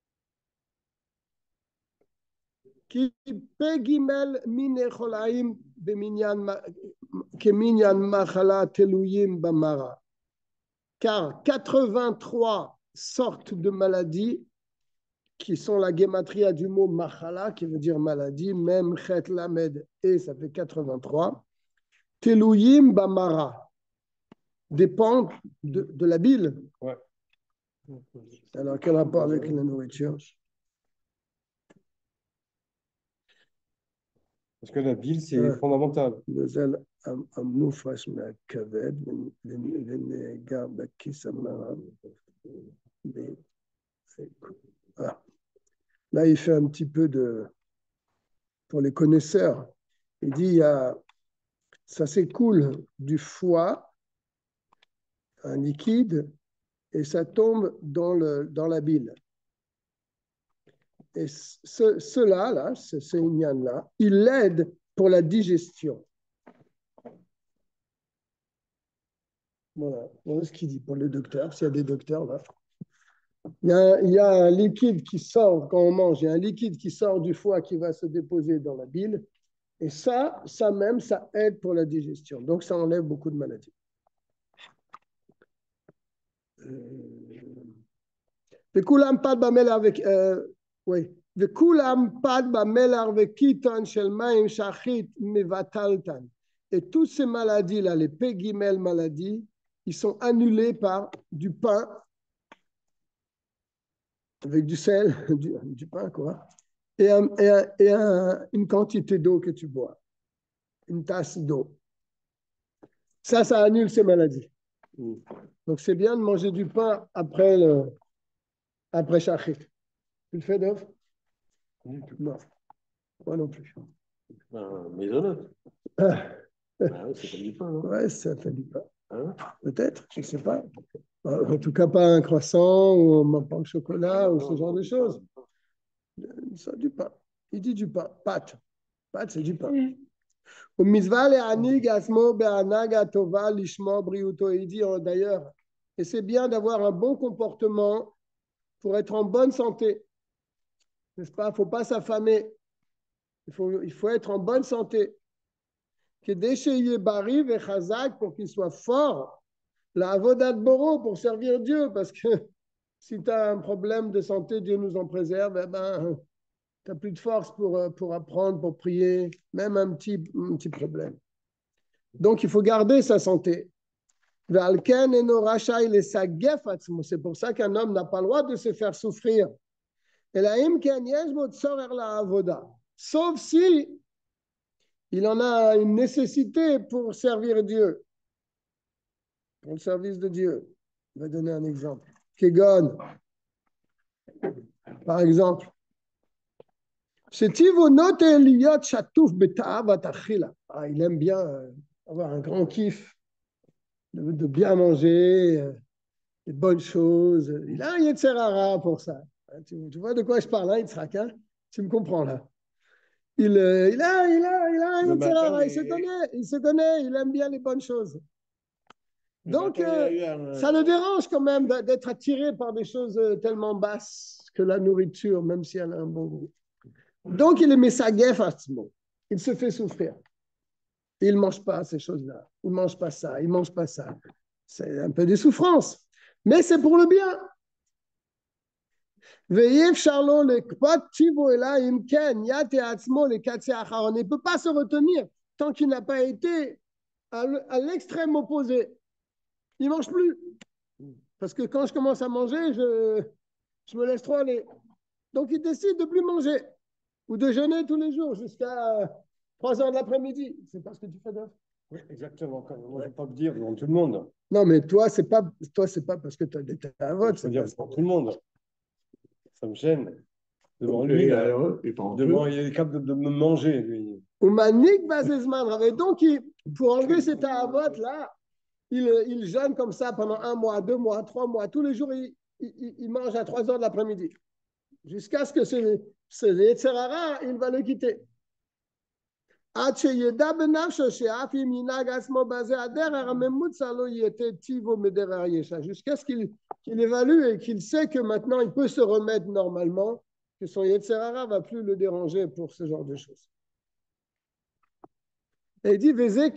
Qui pegimel mine cholaim keminyan machala teluyim bamara. Car 83 sortes de maladies qui sont la guématria du mot machala, qui veut dire maladie, même chet lamed, et ça fait 83. Teluyim bamara dépendent de la bile. Ouais. Alors, quel rapport avec la nourriture? Parce que la bile, c'est fondamental. Là, il fait un petit peu de... Pour les connaisseurs, il dit, ça s'écoule du foie, un liquide, et ça tombe dans la bile. Et cela, ce ignan-là, il l'aide pour la digestion. Voilà ce qu'il dit pour les docteurs, s'il y a des docteurs là. Il y a un liquide qui sort quand on mange, il y a un liquide qui sort du foie qui va se déposer dans la bile. Et ça même, ça aide pour la digestion. Donc, ça enlève beaucoup de maladies. וכולם פת במלח וכולם פת במלח וקיטון של מים שחית מבטלתן. Et toutes ces maladies-là, les pégimel maladies, ils sont annulés par du pain avec du sel, du pain quoi, et une quantité d'eau que tu bois, une tasse d'eau. Ça annule ces maladies. Donc c'est bien de manger du pain après shachrit. Tu le fais, Dov? Non, moi non plus. Maisonnette. Oui, ça fait du pain. Hein? Ouais, ça fait du pain. Hein? Peut-être, je ne sais pas. En tout cas, pas un croissant ou un pain au chocolat ou ce genre de choses. Ça, du pain. Il dit du pain. Pâte. Pâte, c'est du pain. Il dit d'ailleurs, et c'est bien d'avoir un bon comportement pour être en bonne santé. N'est-ce pas? Il ne faut pas s'affamer. Il faut être en bonne santé. Pour qu'il soit fort, la avodat boro pour servir Dieu, parce que si tu as un problème de santé, Dieu nous en préserve, tu n'as plus de force pour apprendre, pour prier, même un petit problème. Donc, il faut garder sa santé. C'est pour ça qu'un homme n'a pas le droit de se faire souffrir. Sauf si il en a une nécessité pour servir Dieu, pour le service de Dieu. Je vais donner un exemple. Kegon, par exemple. Il aime bien avoir un grand kiff, de bien manger, des bonnes choses. Il a un Yetzerara pour ça. Tu vois de quoi je parle, hein, Yitzhak, hein? Tu me comprends là. Il a un Yetzerara, il se connaît, il aime bien les bonnes choses. Donc, ça le dérange quand même d'être attiré par des choses tellement basses que la nourriture, même si elle a un bon goût. Donc, il est messagef facilement. Il se fait souffrir. Il ne mange pas ces choses-là. Il ne mange pas ça. Il ne mange pas ça. C'est un peu des souffrances. Mais c'est pour le bien. Il ne peut pas se retenir tant qu'il n'a pas été à l'extrême opposé. Il ne mange plus. Parce que quand je commence à manger, je me laisse trop aller. Donc il décide de ne plus manger ou de jeûner tous les jours jusqu'à 3 heures de l'après-midi. C'est pas ce que tu fais d'offre. Oui, exactement. Moi, je ne vais pas me dire devant tout le monde. Non, mais toi, c'est pas parce que tu as des vote. Je veux dire devant tout le monde. Ça me gêne. Devant Okay, lui, devant il est capable de me manger, lui. Ou Manik Bazezman. Et donc, pour enlever cet vote là, il jeûne comme ça pendant 1 mois, 2 mois, 3 mois. Tous les jours, il mange à 3 heures de l'après-midi. Jusqu'à ce que ce Yetzerara, il va le quitter. Jusqu'à ce qu'il évalue et qu'il sait que maintenant il peut se remettre normalement, que son Yetzerara ne va plus le déranger pour ce genre de choses. Et il dit,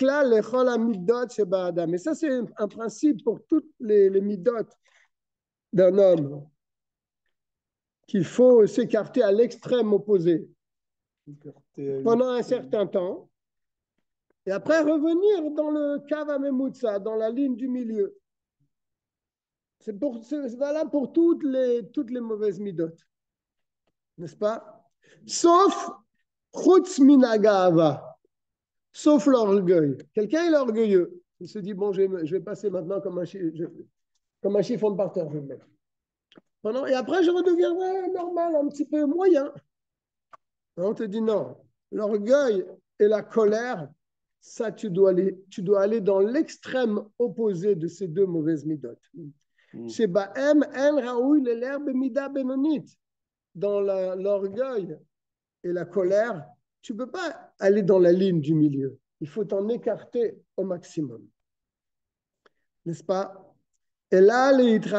mais ça c'est un principe pour toutes les midot d'un homme, qu'il faut s'écarter à l'extrême opposé pendant un certain temps, et après revenir dans le Kava Memutsa, dans la ligne du milieu. C'est valable pour toutes les mauvaises midot, n'est-ce pas? Sauf Chutz Minagava, sauf l'orgueil. Quelqu'un est orgueilleux. Il se dit, bon, je vais passer maintenant comme un chiffon de parterre. Je vais mettre. Et après, je redeviendrai normal, un petit peu moyen. On te dit non. L'orgueil et la colère, ça, tu dois aller dans l'extrême opposé de ces deux mauvaises midotes. Chez Bahem, En Raoui, l'herbe mida benonit. Dans l'orgueil et la colère, tu ne peux pas aller dans la ligne du milieu. Il faut t'en écarter au maximum. N'est-ce pas? Et là,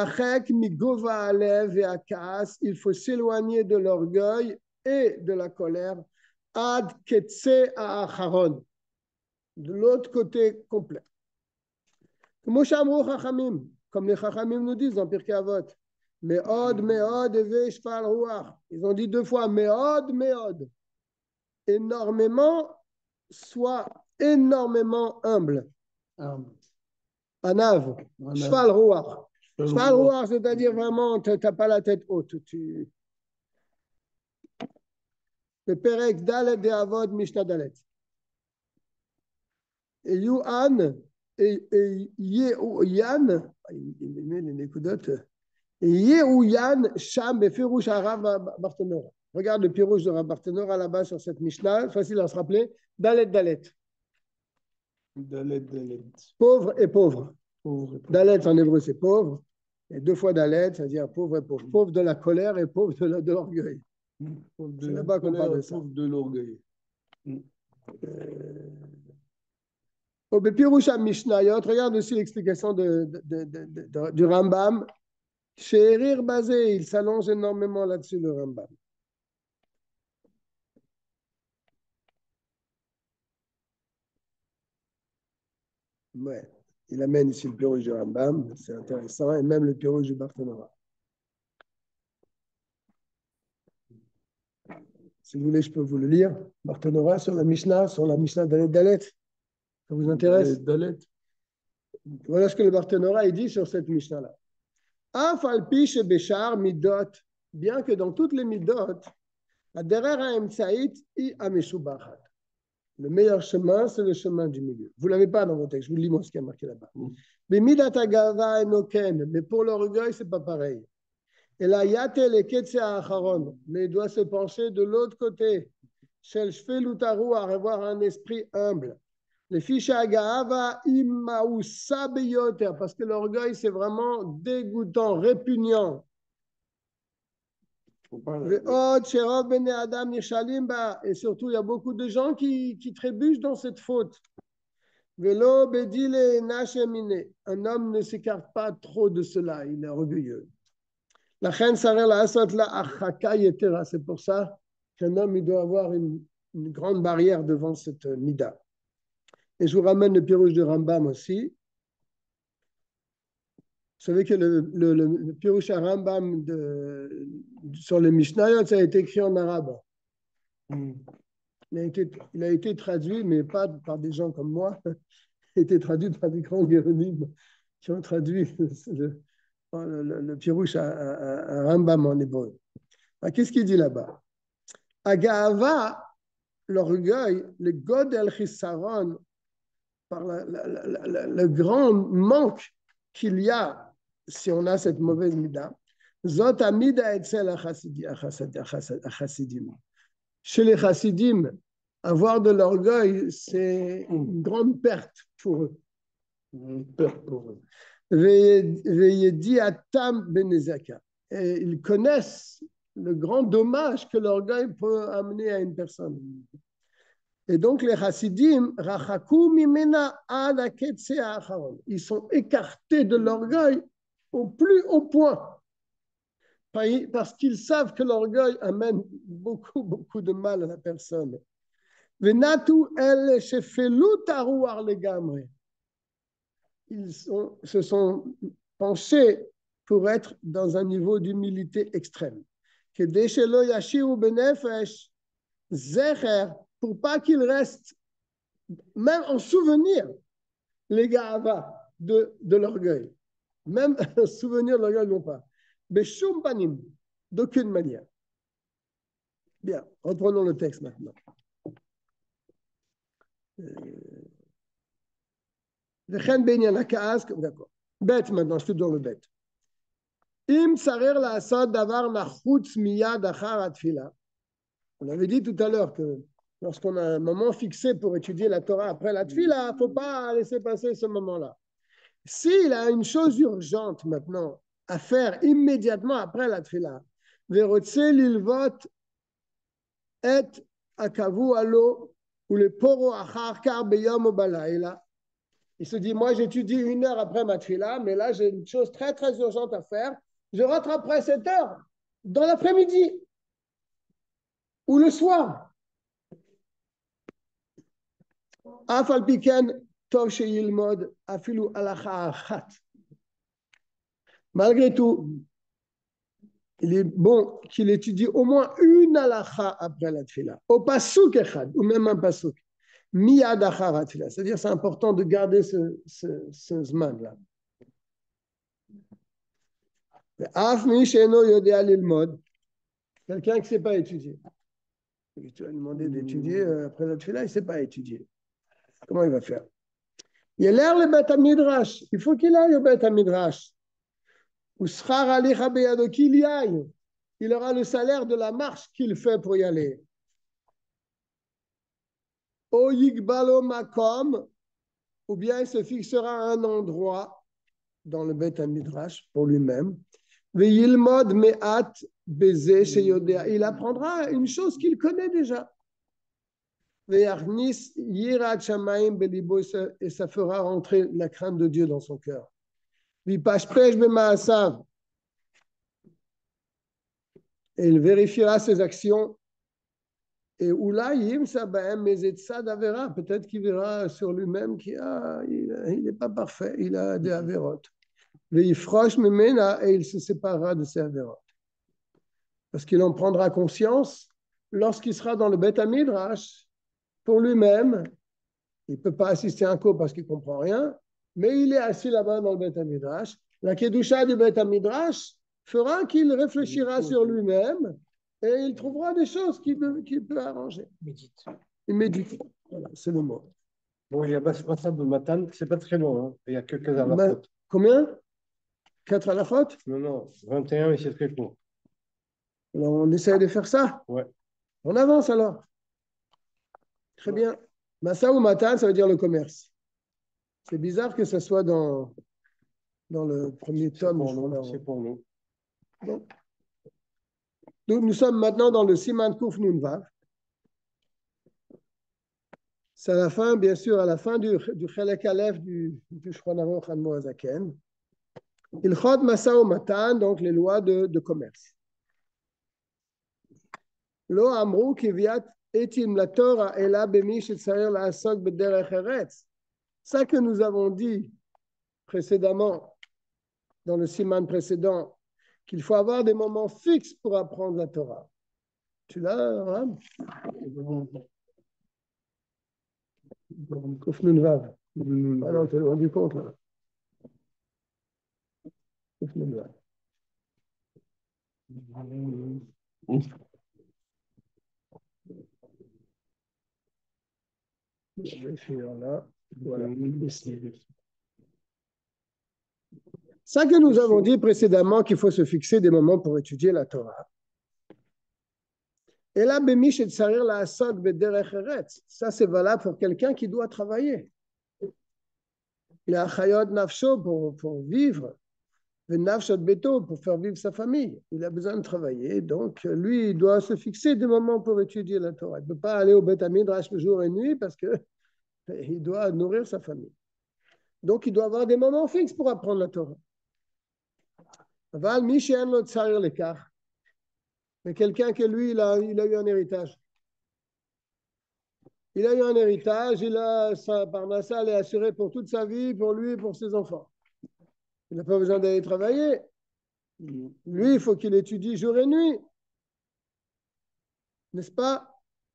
il faut s'éloigner de l'orgueil et de la colère. Ad ketse acharon, de l'autre côté complet. Comme les Chachamim nous disent dans Pirkei Avot, meod, eve shfal ruach. Ils ont dit 2 fois, meod. Énormément, soit énormément humble. Anav, shfal ruach. Shfal ruach, c'est-à-dire vraiment, tu n'as pas la tête haute. Le Perek Dalet de Avod Mishnah Dalet. Et Yuan, et Yehuyan, il met les Nekudot, et Yehuyan, Sham, et Firouche Arav Bartenora. Regarde le Pirouche de Rav Bartenora là-bas sur cette Mishnah, facile à se rappeler. Dalet. Pauvre et pauvre. Dalet en hébreu, c'est pauvre. Et 2 fois Dalet, c'est-à-dire pauvre et pauvre. Pauvre de la colère et pauvre de l'orgueil. C'est là-bas qu'on parle de ça. De l'orgueil. Au Bepiroucha Mishnayot, regarde aussi l'explication du Rambam. Chez Erir Bazé, il s'allonge énormément là-dessus, le Rambam. Ouais, il amène ici le Pirouche du Rambam, c'est intéressant, et même le Pirouche du Barthénora. Si vous voulez, je peux vous le lire. Barthénora sur la Mishnah Dalet. Ça vous intéresse? Dalet. Voilà ce que le Barthénora il dit sur cette Mishnah-là. Afalpi shebeshar midot, bien que dans toutes les midot, aderer ha'emtsaït i ameshubachat. Le meilleur chemin, c'est le chemin du milieu. Vous ne l'avez pas dans vos textes, je vous lis moi ce qui est marqué là-bas. Mais pour l'orgueil, ce n'est pas pareil. Et là, mais il doit se pencher de l'autre côté. Shel shfelutaru, à avoir un esprit humble. Les fiches agava imausa beyoter, parce que l'orgueil, c'est vraiment dégoûtant, répugnant. Et surtout, il y a beaucoup de gens qui trébuchent dans cette faute. Un homme ne s'écarte pas trop de cela, il est orgueilleux. C'est pour ça qu'un homme il doit avoir une grande barrière devant cette mida. Et je vous ramène le Pirouche de Rambam aussi. savez que le Pirush Rambam sur le Mishnayot, ça a été écrit en arabe. Il a été traduit, mais pas par des gens comme moi. Il a été traduit par des grands guéronymes qui ont traduit le Pirush à Rambam en hébreu. Qu'est-ce qu'il dit là-bas? Agava, l'orgueil, le God el Chisaron, par le grand manque qu'il y a si on a cette mauvaise mida. Zot amida etzel chassidim. Chez les chassidim, avoir de l'orgueil, c'est une grande perte pour eux. Une perte pour eux. Veyedi atam benezaka. Et ils connaissent le grand dommage que l'orgueil peut amener à une personne. Et donc les chassidim, rachaku mimena ad aketse acharon. Ils sont écartés de l'orgueil au plus haut point. Parce qu'ils savent que l'orgueil amène beaucoup, beaucoup de mal à la personne. Venatu el shefelu taruar legamre. Ils se sont penchés pour être dans un niveau d'humilité extrême. Que deshelo yashiru benefesh zecher, pour pas qu'il reste, même en souvenir, les gars de l'orgueil. Même un souvenir de l'orgueil, non pas. Beshum panim, d'aucune manière. Bien, reprenons le texte maintenant. D'accord. Bête maintenant, je te donne le bête. Im tsarer la asad davar nachutz miyad achar atfila. On avait dit tout à l'heure que lorsqu'on a un moment fixé pour étudier la Torah après la tfila, il ne faut pas laisser passer ce moment-là. S'il a une chose urgente maintenant à faire immédiatement après la tfila, verotse lilvot et akavu alo ou le poro achar kar beyom o balayla. Il se dit, moi j'étudie 1 heure après ma tfila, mais là j'ai une chose très très urgente à faire. Je rentre après 7 heures, dans l'après-midi ou le soir. Afal piken tov sheyilmod afilu halacha achat. Malgré tout, il est bon qu'il étudie au moins une halacha après la tfila, au pasuk echad, ou même un pasuk. Miyad achar atfila. C'est-à-dire, c'est important de garder ce zman-là. Af mi she'eno yodea lilmod. Quelqu'un qui ne sait pas étudier. Tu vas lui demander d'étudier après la tfila, il ne sait pas étudier. Comment il va faire? Il a l'air le Beth Midrash. Il faut qu'il aille au Beth Midrash. Ou Schar Alicha Beyado, qu'il y aille. Il aura le salaire de la marche qu'il fait pour y aller. O Yigbalo Makom, ou bien il se fixera à un endroit dans le Beth Midrash pour lui-même. Veyilmod Me'at Beze Sheyodea. Il apprendra une chose qu'il connaît déjà. Et ça fera rentrer la crainte de Dieu dans son cœur. Et il vérifiera ses actions. Et peut-être qu'il verra sur lui-même qu'il n'est pas parfait, il a des avérotes. Et il se séparera de ces avérotes. Parce qu'il en prendra conscience lorsqu'il sera dans le Beth Midrash. Pour lui-même, il ne peut pas assister à un cours parce qu'il ne comprend rien, mais il est assis là-bas dans le Beth Midrash. La Kedusha du Beth Midrash fera qu'il réfléchira sur lui-même et il trouvera des choses qu'il peut arranger. Médite. Il médite. Voilà, c'est le mot. Bon, il y a Basmassa de Matan, c'est pas très loin. Hein. Il y a quelques halachot. Combien? 4 halachot? Non, 21, mais c'est très court. Alors, on essaie de faire ça? Ouais. On avance alors. Très bien. Massa ou Matan, ça veut dire le commerce. C'est bizarre que ce soit dans le premier tome. C'est pour nous. Donc, nous sommes maintenant dans le Siman Kuf Nun Vav. C'est à la fin, bien sûr, à la fin du Chelek Aleph du Shulchan Aruch Admor Hazaken. Ilchot Massa ou Matan, donc les lois de commerce. Lo amru kiviat etim la Torah ela bemi shetzarer la'asok b'derech eretz. Ça que nous avons dit précédemment, dans le siman précédent qu'il faut avoir des moments fixes pour apprendre la Torah. Tu l'as, Ram? Kofnun Vav. Alors, tu t'es rendu compte, là. Kofnun Vav. Je vais finir là. Voilà. Ça que nous avons dit précédemment qu'il faut se fixer des moments pour étudier la Torah. Et là, ça c'est valable pour quelqu'un qui doit travailler. Il a chayot nafsho pour vivre, nafshot beto pour faire vivre sa famille. Il a besoin de travailler, donc lui, il doit se fixer des moments pour étudier la Torah. Il ne peut pas aller au Beth Midrash jour et nuit parce qu'il doit nourrir sa famille. Donc, il doit avoir des moments fixes pour apprendre la Torah. Mais quelqu'un que lui, il a eu un héritage. Il a eu un héritage, sa parnassa, elle est assurée pour toute sa vie, pour lui et pour ses enfants. Il n'a pas besoin d'aller travailler. Lui, il faut qu'il étudie jour et nuit. N'est-ce pas?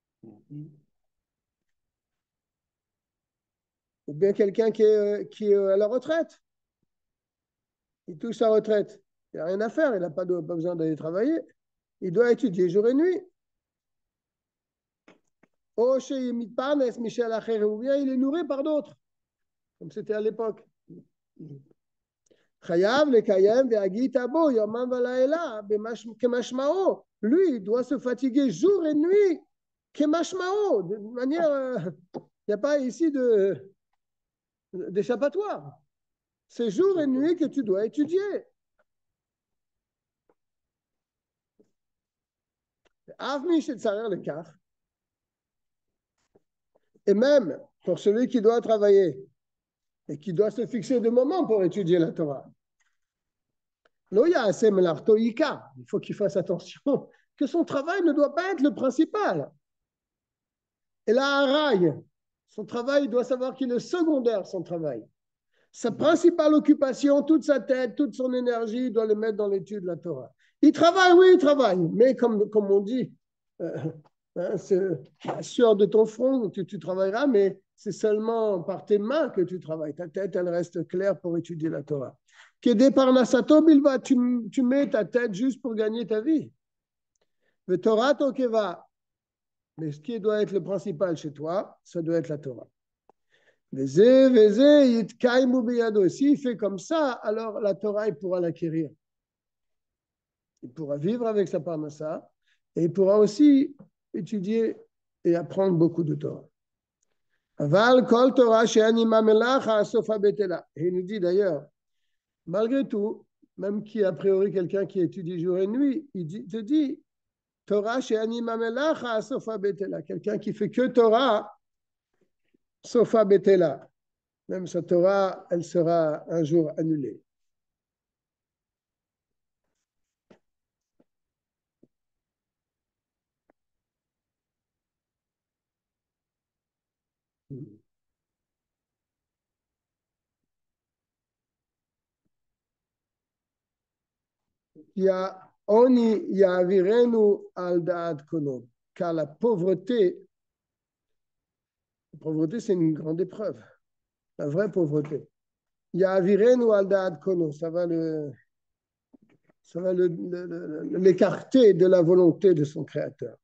Ou bien quelqu'un qui est à la retraite. Il touche sa retraite. Il n'a rien à faire, il n'a pas besoin d'aller travailler. Il doit étudier jour et nuit. Ou bien il est nourri par d'autres, comme c'était à l'époque. Lui, il doit se fatiguer jour et nuit. De manière, il n'y a pas ici d'échappatoire. C'est jour et nuit que tu dois étudier. Et même pour celui qui doit travailler et qui doit se fixer des moments pour étudier la Torah. Il faut qu'il fasse attention que son travail ne doit pas être le principal. Et là, un rail, son travail, il doit savoir qu'il est secondaire, son travail. Sa principale occupation, toute sa tête, toute son énergie, il doit le mettre dans l'étude de la Torah. Il travaille, oui, il travaille, mais comme on dit, c'est la sueur de ton front, tu travailleras, mais c'est seulement par tes mains que tu travailles. Ta tête, elle reste claire pour étudier la Torah. Tu mets ta tête juste pour gagner ta vie. Le Torah tokeva. Mais ce qui doit être le principal chez toi, ça doit être la Torah. S'il fait comme ça, alors la Torah, il pourra l'acquérir. Il pourra vivre avec sa parnassa et il pourra aussi étudier et apprendre beaucoup de Torah. Aval kol Torah she'ani mamelacha sofa betela. Et il nous dit d'ailleurs, malgré tout, même qui a priori quelqu'un qui étudie jour et nuit, il te dit Torah she'ani mamelacha sofa betela. Quelqu'un qui fait que Torah sofa betela. Même sa Torah, elle sera un jour annulée. Oni yavirenu al da'at kono. Car la pauvreté, c'est une grande épreuve. La vraie pauvreté. Yavirenu al da'at kono. Ça va l'écarter de la volonté de son créateur.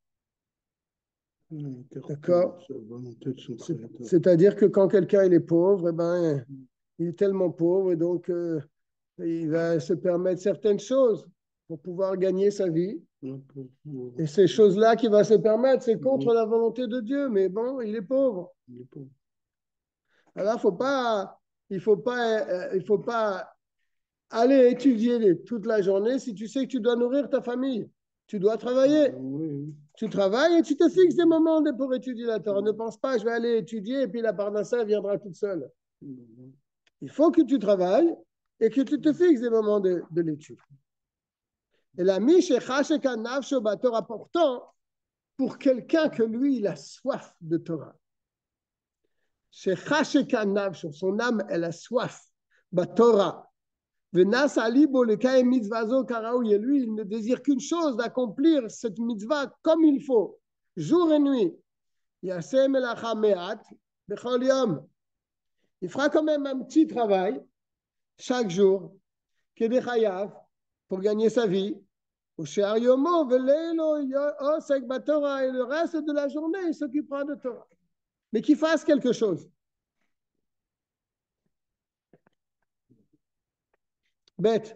D'accord? C'est-à-dire que quand quelqu'un il est pauvre, eh ben, il est tellement pauvre et donc il va se permettre certaines choses pour pouvoir gagner sa vie. Et ces choses-là qu'il va se permettre, c'est contre la volonté de Dieu. Mais bon, il est pauvre. Alors, il faut pas aller étudier toute la journée si tu sais que tu dois nourrir ta famille. Tu dois travailler. Tu travailles et tu te fixes des moments pour étudier la Torah. Ne pense pas, je vais aller étudier et puis la parnassa viendra toute seule. Il faut que tu travailles et que tu te fixes des moments de l'étude. Et la Mishechasheka Nafsho Torah, pourtant, pour quelqu'un que lui, il a soif de Torah. Shechasheka Nafsho, son âme, elle a soif. Torah. Venas alibo le kae mitzvazo karaoui. Et lui, il ne désire qu'une chose, d'accomplir cette mitzvah comme il faut, jour et nuit. Yaseh melacha me'at bechol yom. Il fera quand même un petit travail chaque jour, kedechayav, pour gagner sa vie. Ou she'ar yomo veleilo osek batorah. Et le reste de la journée, il s'occupera de Torah. Mais qu'il fasse quelque chose. Bête.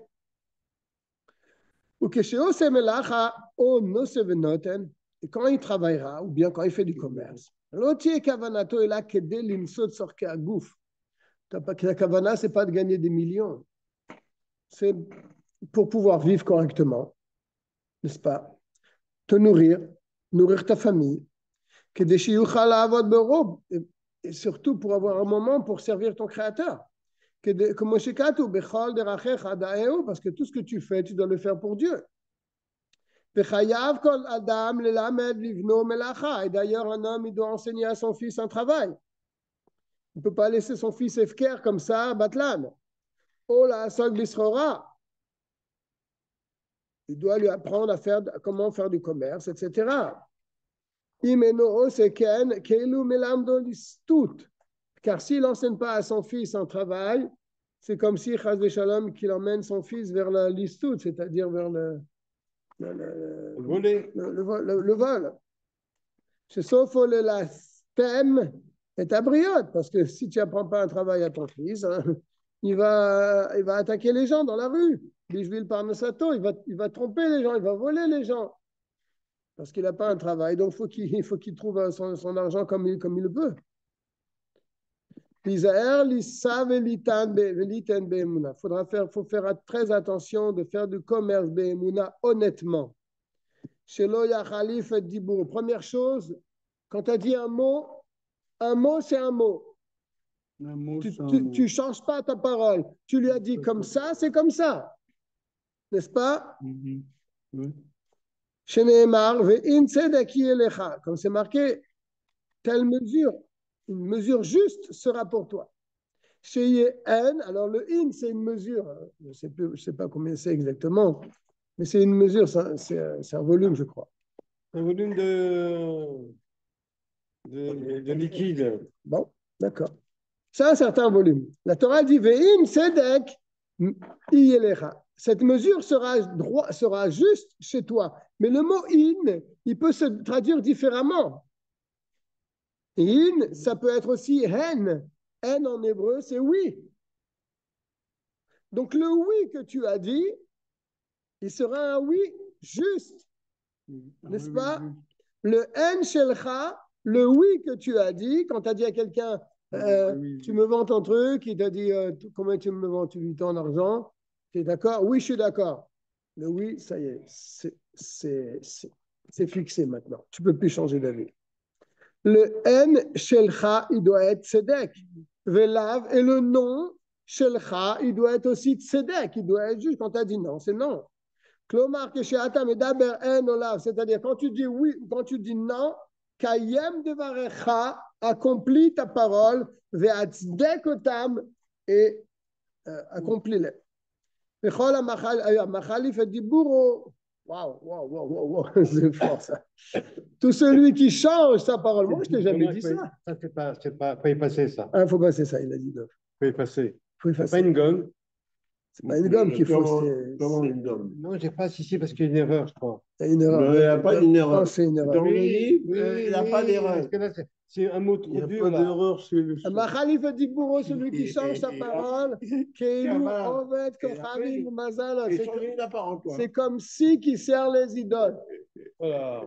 Ou que chez Osemelacha, on nosevenoten, et quand il travaillera, ou bien quand il fait du commerce, l'otier kavanato est là que dès l'imsot sorke à gouffre. La kavana, c'est pas de gagner des millions. C'est pour pouvoir vivre correctement, n'est-ce pas? Te nourrir, nourrir ta famille, que des shiuchala avot berob, et surtout pour avoir un moment pour servir ton créateur. Comme Moshekatu, Bechol derachecha da'eu, parce que tout ce que tu fais, tu dois le faire pour Dieu. Vechayav kol adam lelamed livno melacha. Et d'ailleurs, un homme, il doit enseigner à son fils un travail. Il ne peut pas laisser son fils efker comme ça, batlan. Oh la sog l'isrora. Il doit lui apprendre à faire, comment faire du commerce, etc. Imeno seken keilu melamdo listut. Car s'il n'enseigne pas à son fils un travail, c'est comme si, chas de shalom, qu'il emmène son fils vers la listout, c'est-à-dire vers le vol. Sauf la stem est abriote, parce que si tu n'apprends pas un travail à ton fils, hein, il va attaquer les gens dans la rue. Bishvil parnasato, il va tromper les gens, il va voler les gens, parce qu'il n'a pas un travail. Donc, il faut qu'il trouve son argent comme il le peut. Il faut faire très attention de faire du commerce be'emuna honnêtement. Première chose, quand tu as dit un mot, c'est un mot. Tu ne changes pas ta parole. Tu lui as dit comme ça, c'est comme ça. N'est-ce pas? Comme c'est marqué, telle mesure, une mesure juste sera pour toi. Chez N, alors le in, c'est une mesure, je ne sais pas combien c'est exactement, mais c'est une mesure, c'est un volume, je crois. Un volume de liquide. Bon, d'accord. C'est un certain volume. La Torah dit Ve'im sedek iyelecha. Cette mesure sera juste chez toi. Mais le mot in, il peut se traduire différemment. In, ça peut être aussi hen. Hen en hébreu, c'est oui. Donc le oui que tu as dit, il sera un oui juste. N'est-ce pas? Le hen shelcha, le oui que tu as dit, quand tu as dit à quelqu'un, tu me vends ton truc, il t'a dit combien tu me vends, tu lui donnes en argent, tu es d'accord? Oui, je suis d'accord. Le oui, ça y est, c'est fixé maintenant. Tu ne peux plus changer d'avis. Le N shelcha, il doit être tzedek. Velav, et le non shelcha, il doit être aussi tzedek. Il doit être juste. Quand tu as dit non, c'est non. Klomar kesheata medaber en olav, c'est-à-dire quand tu dis oui, quand tu dis non, kayem devarecha, accomplis ta parole, ve'atzdek otam, et accomplis-les. Vechol amachalif et diburo. Waouh, c'est fort ça. Tout celui qui change sa parole. Moi, je t'ai jamais dit ça. Ça, c'est pas, faut y passer ça. Il faut passer ça, il a dit. Faut y passer. Faut pas une gomme. C'est pas une gomme qu'il faut. Comment une gomme? Non, j'ai pas ici parce qu'il y a une erreur, je crois. Il y a une erreur. Non, il n'y a pas une erreur. Non, c'est une erreur. Dans le livre, il n'y a pas d'erreur. Parce que là, c'est un mot trop Il n'y a dur. pas Là. d'erreur sur le Machalif dit bourreau, celui qui change sa parole, c'est comme si qui sert les idoles. Voilà.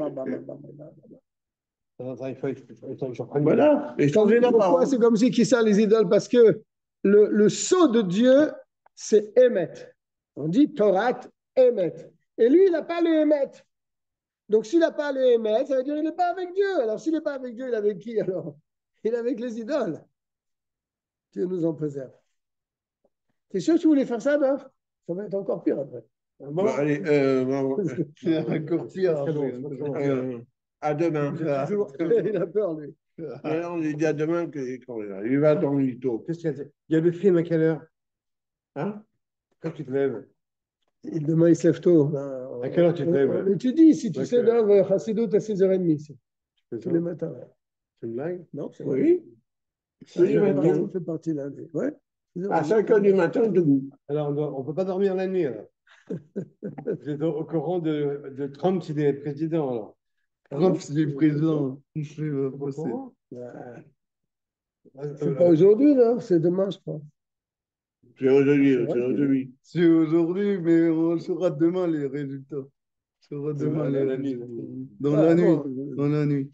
Voilà, et changer la Pourquoi parole. c'est comme si qui sert les idoles? Parce que le sceau de Dieu, c'est Emet. On dit Torah Emet. Et lui, il n'a pas le Emet. Donc, s'il n'a pas le Emet, ça veut dire qu'il n'est pas avec Dieu. Alors, s'il n'est pas avec Dieu, il est avec qui alors? Il est avec les idoles. Dieu nous en préserve. T'es sûr que tu voulais faire ça, Dov? Ça va être encore pire après. Bon, allez, encore pire. à demain. Il a peur, lui. On lui dit à demain qu'il va dans le lito. Qu'est-ce qu'il y a? Il y a le film à quelle heure? Hein? Quand tu te lèves, Et demain, il se lève tôt. à quelle heure tu te lèves? Mais tu dis, si tu sais, D'accord. dans Chassidut à 6h30, C'est tous ça? les matins. C'est une blague? Non, c'est vrai. Oui, tous les 6h30, matins. ça fait partie de la vie. Ouais. À 5 heures du matin, debout. Alors, on ne peut pas dormir la nuit, alors. Vous êtes au courant de Trump s'il est président, alors. Trump, c'est le président. C'est le Au procès. courant? C'est pas aujourd'hui, là, c'est demain, je crois. C'est aujourd'hui, C'est vrai, c'est aujourd'hui. C'est aujourd'hui, mais on saura demain les résultats. On saura demain les résultats. Dans la nuit. Dans la nuit.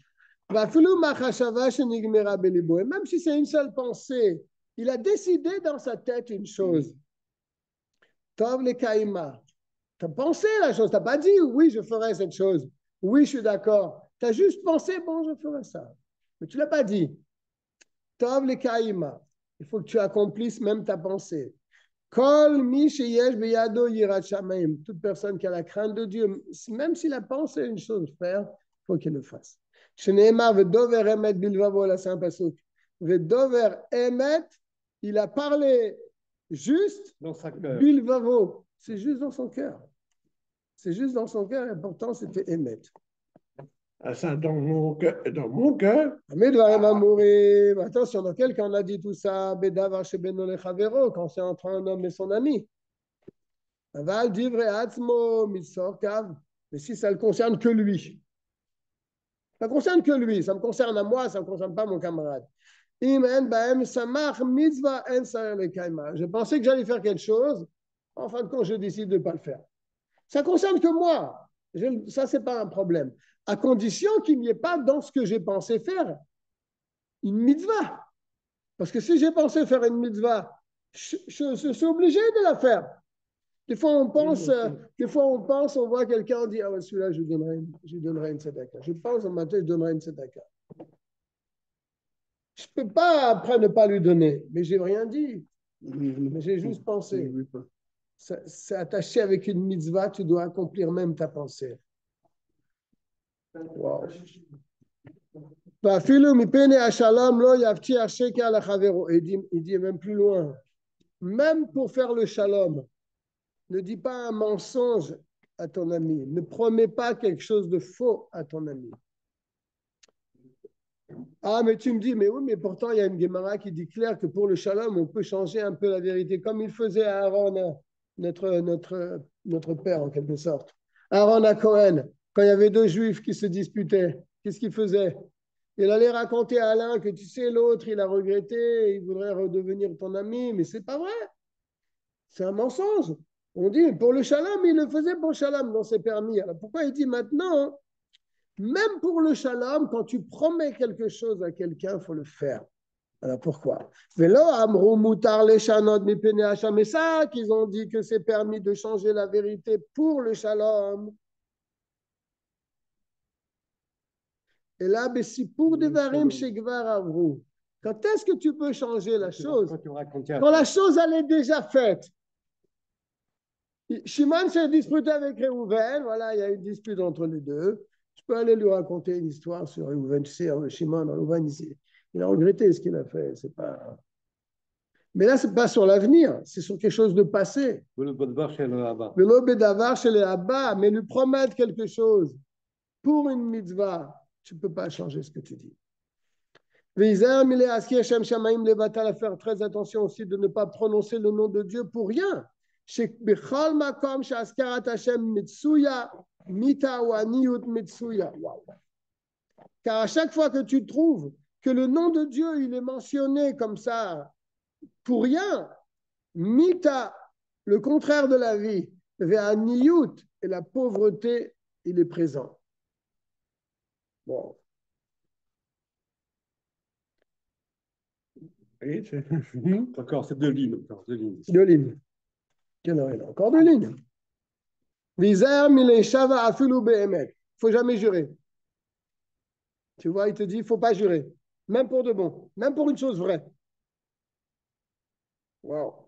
Et même si c'est une seule pensée, il a décidé dans sa tête une chose. Tov le kaima. Tu as pensé la chose, tu n'as pas dit oui, je ferai cette chose. Oui, je suis d'accord. Tu as juste pensé, bon, je ferai ça. Mais tu ne l'as pas dit. Tov le kaima. Il faut que tu accomplisses même ta pensée. Kol mi sheyesh beyado yirat shamayim. Toute personne qui a la crainte de Dieu, même s'il a pensé une chose faire, il faut qu'il le fasse. Shneemar vedover emet bilvavo, là c'est un pasuk. Vedover emet, il a parlé juste Dans sa cœur. bilvavo. C'est juste dans son cœur. C'est juste dans son cœur, et pourtant c'était emet. Ah, ça, dans mon cœur. Dans mon cœur. Mais va mourir. Attention, dans quel cas on a dit tout ça? Bedavar shebeno lechavero, quand c'est entre un homme et son ami. Aval divre atzmo mitzor kav. Mais si ça ne concerne que lui. Ça ne concerne que lui. Ça me concerne à moi, ça ne concerne pas mon camarade. Im en baem samach mitzvah en sarer lekaima. Je pensais que j'allais faire quelque chose. En fin de compte, je décide de ne pas le faire. Ça ne concerne que moi. Ça, ce n'est pas un problème. À condition qu'il n'y ait pas dans ce que j'ai pensé faire une mitzvah. Parce que si j'ai pensé faire une mitzvah, je suis obligé de la faire. Des fois, on pense, on voit quelqu'un, on dit, ah ouais, celui-là, je lui donnerai une tzedaka. Je pense au matin, je donnerai une tzedaka. Je ne peux pas après ne pas lui donner, mais je n'ai rien dit. Mais j'ai juste pensé. C'est attaché avec une mitzvah, tu dois accomplir même ta pensée. Wow. Il dit même plus loin. Même pour faire le shalom, ne dis pas un mensonge à ton ami. Ne promets pas quelque chose de faux à ton ami. Ah, mais tu me dis, mais oui, mais pourtant, il y a une Gemara qui dit clair que pour le shalom, on peut changer un peu la vérité, comme il faisait à Aaron, notre père, en quelque sorte. Aaron à Cohen, quand il y avait deux juifs qui se disputaient, qu'est-ce qu'il faisait? Il allait raconter à l'un que tu sais, l'autre, il a regretté, il voudrait redevenir ton ami, mais c'est pas vrai. C'est un mensonge. On dit, pour le shalom, il le faisait pour le shalom, donc c'est permis. Alors pourquoi il dit maintenant, même pour le shalom, quand tu promets quelque chose à quelqu'un, il faut le faire. Alors pourquoi? Mais ça qu'ils ont dit que c'est permis de changer la vérité pour le shalom. Et là, c'est pour des varim chez Gvar Avru. Quand est-ce que tu peux changer la chose? Quand la chose, elle est déjà faite. Shimon s'est disputé avec Réhouven. Voilà, il y a une dispute entre les deux. Je peux aller lui raconter une histoire sur Réhouven. Tu sais, Shimon, Réhouven, il a regretté ce qu'il a fait. C'est pas... Mais là, ce n'est pas sur l'avenir. C'est sur quelque chose de passé. Velo bedavar chez les Abba. Mais lui promettre quelque chose pour une mitzvah, tu ne peux pas changer ce que tu dis. Faire très attention aussi de ne pas prononcer le nom de Dieu pour rien. Car à chaque fois que tu trouves que le nom de Dieu il est mentionné comme ça pour rien, mita, le contraire de la vie, et la pauvreté, il est présent. Bon. Encore, c'est deux lignes. Deux lignes. Il y en a encore deux lignes. Il ne faut jamais jurer. Tu vois, il te dit, il ne faut pas jurer. Même pour de bon. Même pour une chose vraie. Wow.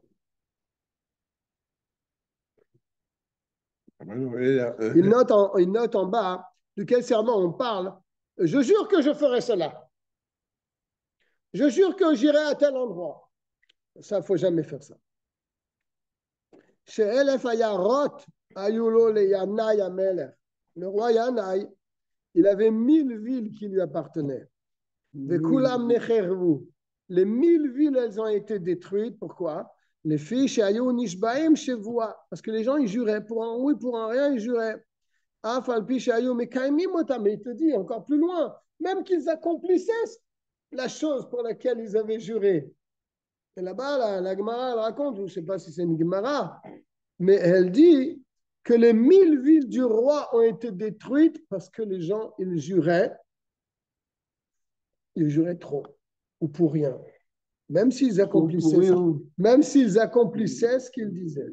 Il note en bas de quel serment on parle. Je jure que je ferai cela. Je jure que j'irai à tel endroit. Ça, il ne faut jamais faire ça. שאלף עיירות היו לו לינאי המלך. Le roi Yanaï, il avait 1000 villes qui lui appartenaient. וכולם נחרבו. Les 1000 villes, elles ont été détruites. Pourquoi? Les filles chez Ayou Nishbaim chez Voua. Parce que les gens, ils juraient. Pour un oui, pour un rien, ils juraient. Mais il te dit encore plus loin, même qu'ils accomplissaient la chose pour laquelle ils avaient juré. Et là-bas, la Gemara, elle raconte, je ne sais pas si c'est une Gemara, mais elle dit que les 1000 villes du roi ont été détruites parce que les gens, ils juraient trop, ou pour rien. Même s'ils accomplissaient ce qu'ils disaient.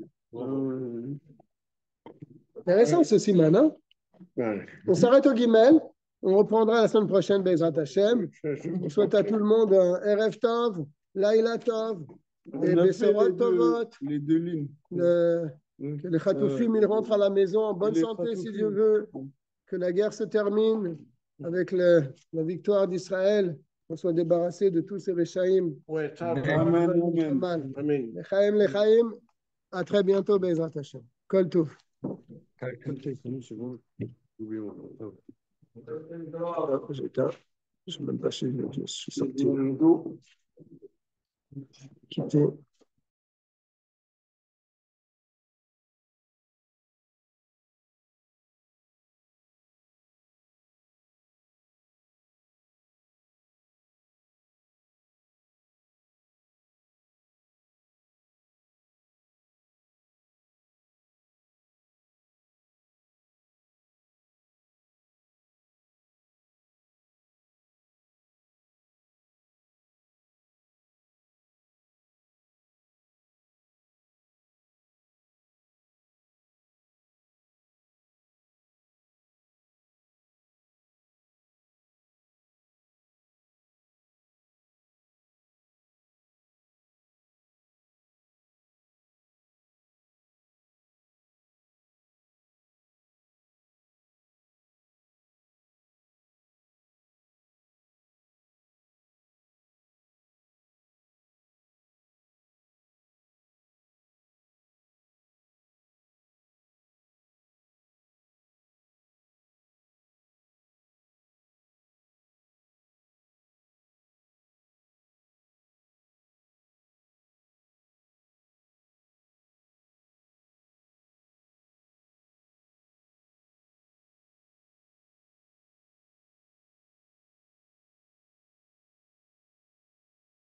Intéressant ce siman, hein? On s'arrête au Guimel. On reprendra la semaine prochaine, Bezrat Hashem. On souhaite à tout le monde un Erev Tov, Laila Tov, et Bessorot Tovot. Les deux lignes. Que les Chatoufim, ils rentrent à la maison en bonne santé, si Dieu veut. Que la guerre se termine avec la victoire d'Israël. On soit débarrassé de tous ces Rechaïm. Ouais, Amen. Lechaim, Lechaim. À très bientôt, Bezrat Hashem. Kol Tov. Je ne sais même pas si je suis sorti. Quitter.